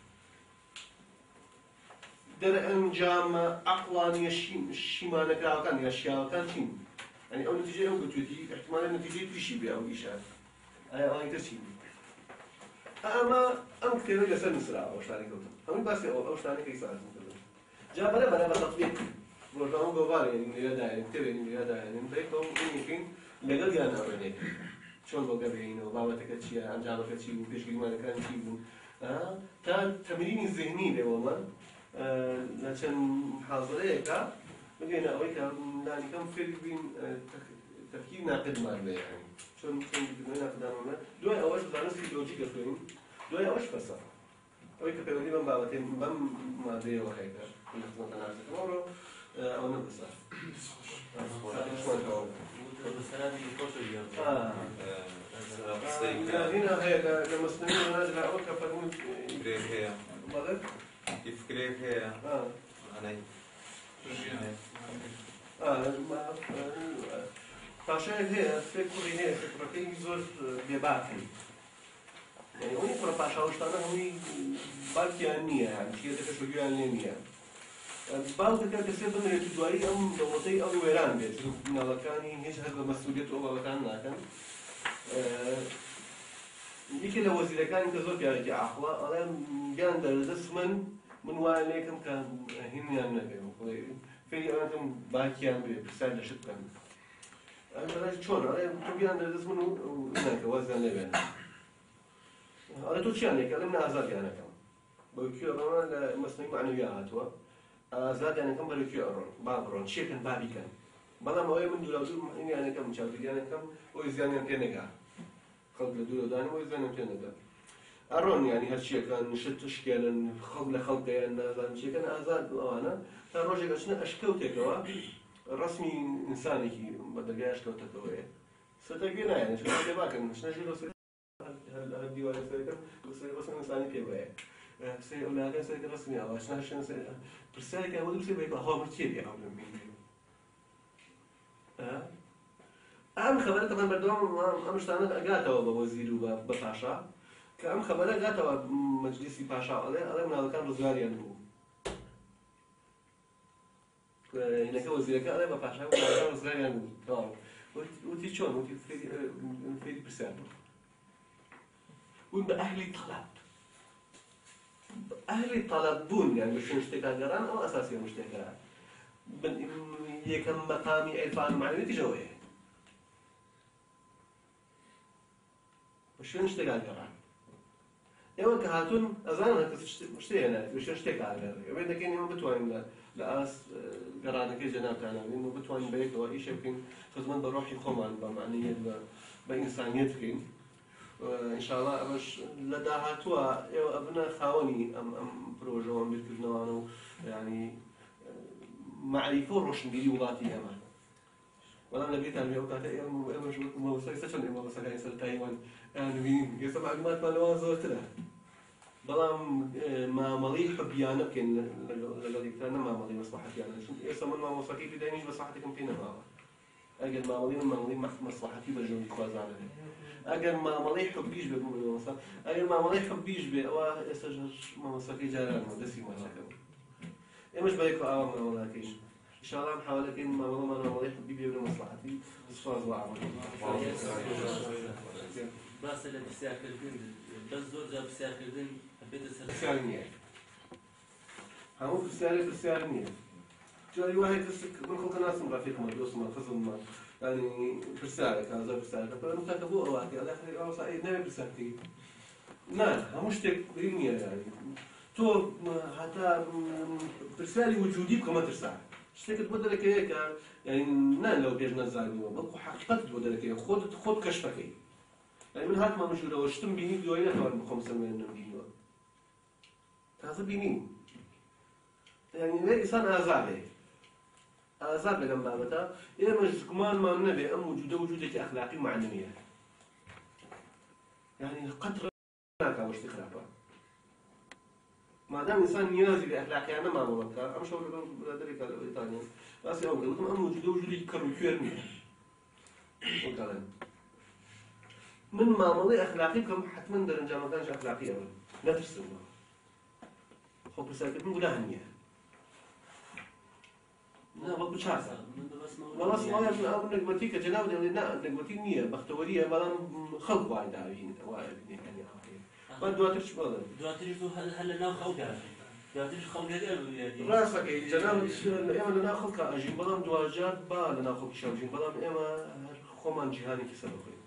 دەرئەنجامە عەقڵانیە شیمانەکراوەکان یا شیاوەکان چین؟ یعنی ئەو نەتیجەی ئەو گوتوویەتی احتیمالەن نەتیجەی تویشی بێ ئەو ئیشە. ئایا ئەوەی تر چی؟ ئەمە ئەم کتێبەی لەسەر نووسراوە ئەو شتانەی کەوتم. ئەوەی باسی ئەو شتانەی کە ئیساعەتم کردن. جا بەرەبەرە بە تەطبیق ڕۆژنامە گۆڤارێنین لێرەدایەنین کتێبێنین لێرەدایەنین بەیەکەوە بینیکەین لەگەڵ یان ناڕێنێکین. چۆن بۆ گەڕێینەوە بابەتەکە چییە ئەنجامەکە چی بوو پێشگیرمانەکان چی بوون تا تەمرینی ذهنی لێوەڵەن لە چەند محاضرەیەکە بگەینە ئەوەی کە نانیکەم فێری بین تەفکیر ناقدمان بێ یعنی چۆن چۆن بگەینە ناقدانەوە دوای ئەوەش زانستی لۆجیکە خوێنین دوای ئەوەش بەسە ئەوەی کە پەیوەندی بەم بابەتێ بەم مادەیەوە هەیە کە خزمەتە نازەکەمەوە ئەوە نەبەسە هنا هي لمسلمين ونازل أول كفرمون فكرة هي ماذا؟ فكرة هي آه أنا آه ما فعشان هي فكرة هي فكرة كي يزور بيباكي يعني أوني فرا فعشان وشتانا همي باكي عنية يعني شيء ده كشوجي عنية بعض كان كسر بنا يتدواري أم دوتي أو ويران بيت من لكاني هيش هذا مسؤولية أو لكان لكن يمكن لو وزير كان كزوج يرجع أخلا أنا جان درس من من وعليكم كان هني أنا كم في أنا كم باكي أنا بسال شد كان أنا شون أنا تبي أنا درس من هناك وزن لبين أنا توشي أنا كلامنا أزاد أنا كم بقول أنا مسؤول معنويات هو زاد يعني كم بريكي أرون بابرون شيء كان بابي كان بلا ما هو من دولة إني أنا كم شاب يعني كم ويزيان يمكنني خلق لدولة داني ويزيان يمكنني أرون يعني هالشيء كان شت أشكال خلق لخلق يعني زاد شيء كان أزاد أنا تروج عشنا أشكال تكوا ڕسمی ئینسانێکی بە دەرگایش کەوتەکەوەیە سەدەگێ نایەن شو لێ باکەن شنەژی لە هەر دیوارە سەرەکەم ڕسمی ئینسانی پێ وایە سەر ئەولاکە سەرکە ڕسمی ئەوە شنەشن پرسیارێکە ئەوە دووسێ بێت هاوڕ چێ بێ ئەو لەم ئەم خەبەرە تەمەن بەردەوام ئەم شتانە ئەگاتەوە بە وەزیر و بە پاشا کە ئەم خەبەرە گاتەوە مەجلیسی پاشا ئەڵێ ئەڵێ مناڵەکان ڕزگاریان بوو هینەکە وەزیرەکە ئەڵێ بە پاشا مناڵەکان ڕزگاریان بوو تەواو وتی چۆن وتی فێری پرسیار بوو بوون بە ئەهلی تەڵەب ئەهلی تەڵەب بوون یان بە شوێن شتێکا گەڕان ئەو ئەساسی ئەم شتێکە یەکەم مەقامی عیرفان و معنویەتیش ئەوەیە بە شوێن شتێکا گەڕان ئێوە کە هاتوون ئەزانن هەر شتێ نایێت بە شوێن شتێکا گەڕێ ئەوێ دەکەین ئێمە بتوانین لە ئاس گەڕانەکەی جەنابتانان ئێمە بتوانین بە یەکەوە ئیشە بکەین خزمەت بە ڕۆحی خۆمان بە معنویەت بە ئینسانیەت بکەین ئینشاءڵڵا ئەمەش لە داهاتووە ئێوە ئەبنە خاوەنی ئەم ئەم پرۆژەوە ئەم بیرکردنەوەوانە و یعنی معریفە و ڕۆشنبیری وڵاتی ئێمە بەڵام لەبێتان لێ ئەو کاتە ئێمەش وەکو مەوەسای سەر چەند ئێمە مەوەسەکانی سەرەتاییمان نبینین ئێستا معلوماتمان لەوان زۆرترە بەڵام مامەڵەی حبیانە بکەین لەگەڵ یەکتر نە مامەڵەی مەسلحەتیانە چون ئێستا من مامۆسەکەی پێداینیش مەسلحەتێکم پێ نەماوە ئەگەر مامەڵەی من مامەڵەی مەسلحەتی بەژێوی خوازانە بێت ئەگەر مامەڵەی حبیش بێ بوو مەوەسا ئەگەر مامەڵەی حبیش بێ ئەوە ئێستاش مامۆسەکەی جارانەوە دەستی مەسەکەم ئێمەش بەیەکەوە ئاوا مامەڵەکەیش إنشاءالله محاولة كين ما والله ما أنا مضيح بيبي ولا مصلحتي الصفاز وعمل. بس اللي بسياق الدين بس زوج جاب بسياق الدين حبيت أسأل. بسياق النية. هم في بسياق بسياق النية. جاي واحد يسك من خلق الناس من رفيق ما دوس ما خصم ما يعني بسياق كان زوج بسياق فأنا مكتبوه واحد على آخر أو صعيد نبي بسياقتي. نعم هم مش تك النية يعني. تو حتى بسياق وجودي كمان ترسع. شتێکت بۆ دەرەکەوێت کە نان لەو پێش نەزانیوە بەڵکو حەقیقەتت بۆ دەرەکەوێت خۆت خۆت کەشفەکەی من هاتمە مژوورەوە شتم بینی دوایی نەتوانم بخۆم سەرمێن نەبینیوە تازە بینیم یعنی ئینسان ئازادێ ئازاد لەگەم بابەتە ئێمەش گومانمان نەبێ ئەم وجودە وجودێکی ئەخلاقی معنویە یعنی قەت ناکا شتی خراپە مادام إنسان نيازي بأخلاقيانا ما مولكا أمشي أقول لهم ذلك الإيطاليين بس أقول لهم أم وجود وجودي كرو كيرني وكلام من ما مضي أخلاقي كم حتما درجة ما كانش أخلاقية لا ترسمه خو بساكت من ولا هنية لا بقول شاسع والله سمعنا من أبو نجمتي كجناب ده لا نجمتي نية بختورية بلام خلق وايد عايزين وايد يعني ما دواترش بقدر دواترش هل هل ناو خلقها دواترش خلقها يعني راسك يا جناب إما لنا خلق أجين بلام دواجات با لنا خلق شامجين بلام إما خمان جهاني كسبقين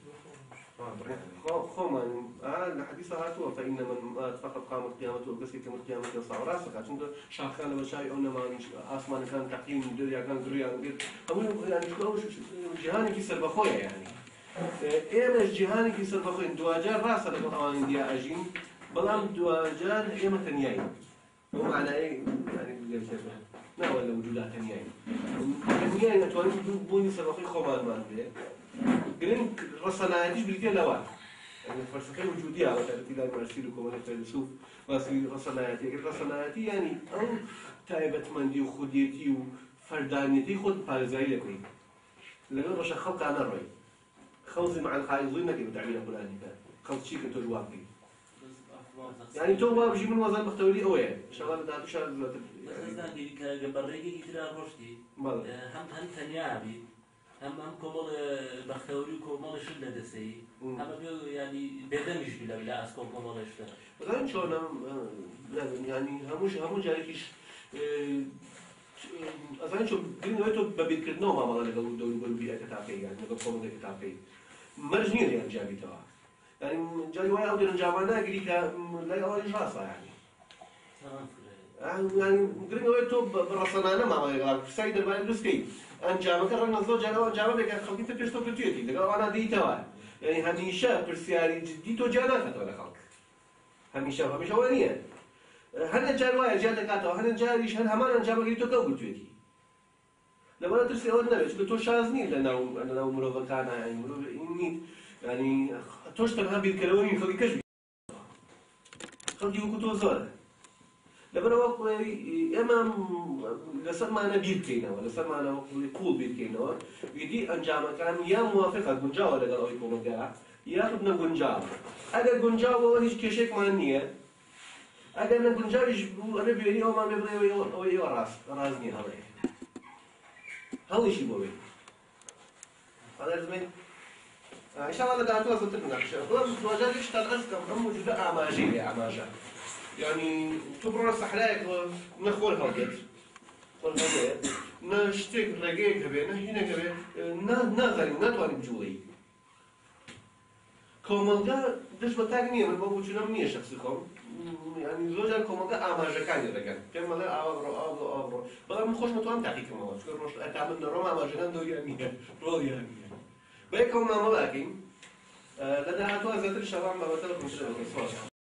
خمان آه الحديث هاتوا فإن من مات فقط قامت قيامته وقسي كم قيامته يصع راسك عشان شاخان لما شاي أو ما أسمان كان تقييم دريا كان دريا هم يعني كلوش جهاني كسبقويا يعني ئێمەش جیهانێکی سەربەخۆین دوجار ڕاستە لەگەڵ ئەوانەی دیا ئەژین بەڵام دوجار ئێمە تەنیاین بۆ معنای ناوە لە وجودا تەنیاین تەنیاین نەتوانین بوونی سەربەخۆی خۆمانمان بێ گرنگ ڕەسەنایەتیش بریتێ لەوە فەلسفەی وجودیە وەتەرتیلای مارسیل و کۆمەڵی فەیلسوف باسی ڕەسەنایەتی ئەگەر ڕەسەنایەتی یعنی ئەو تایبەتمەندی و خودیەتی و فەردانیەتی خۆت پارێزایی لەکەی لەگەڵ ڕەشە خەڵکا نەڕۆی خوزي مع الخائضين نقدر تعميل فلاني خوز شيء كنت الواقعي يعني تو ما بيجي من وزن مختوري أوين شغال ده تشارك لا يعني كجبريجي كتير روشتي هم هم ثانيابي هم هم كمال مختوري كمال شلة دسي هم بيو يعني بدمش بلا بلا أسكون كمال شلة غير شو أنا يعني هموش هموش جالكيش أصلاً شو قلنا ويتو ببيكرنا ما ما لقوا دول دول بيئة كتابية يعني لقوا قوم كتابية مرجنية يعني جابي توا يعني جاي ويا أودي نجامنا قريك لا أول راسه يعني يعني قلنا ويتو براسنا أنا ما ما يقال سيد البلد لسكي أن جامك رنا زوج أنا جامك بيك خلقي تبيش تو بتويتي لقوا أنا دي توا يعني هميشة برسياري جدي تو جانا فتوا لخلق هميشة هميشة وانية هل جار ويا جال كاتو هل جاريش هل همان جامك قريتو كوب بتويتي لەبەرە ترسی ئەوە نەبێت چونکە تۆ شاز نیت لەناو لەناو مرۆڤەکانە ینی مرۆڤ نیت ینی تۆش تەنها بیرکەرەوە نین خەڵکی کەش خەڵکی وەکو تۆ زۆرە لەبەرەوە ئێمە لەسەرمانە بیر بکەینەوە لەسەرمانە قوڵ بیر بکەینەوە ویدی ئەنجامەکان یا موافقە گونجاوە لەگەڵ ئەوەی کۆمەلگا یاخود نەگونجاوە ئەگەر گونجاوەوە هیچ کێشێکمان نییە ئەگەر نەگونجاویش بوو ئەبێ بێنی ئەومان بێ بڵێ ئەوەی ئێوە ڕاست ڕاست نییە هەڵەیە هەڵیشی بۆ بێت إن شاء الله دعوة زودت لنا بس وجد يشتغل أذكر هم موجودة أعماجية يا أعماجة يعني تبرر صحراء نخول هالجت خول هالجت نشتك رجيك هبه نهينا هبه نا نظري نتواني بجوي كوملجا دش بتاعني أنا بقول شو نمني شخصكم يعني زوجة كوملجا أعماجة كان يرجع كم ملا أبرو أبرو أبرو بقى مخش متوان تعطيك كمان شكر مش أتعامل نروم أعماجة دو يعني رول يعني بيكم ما ملاكين لأن هاتوا زاد الشباب ما بتلقوا شيء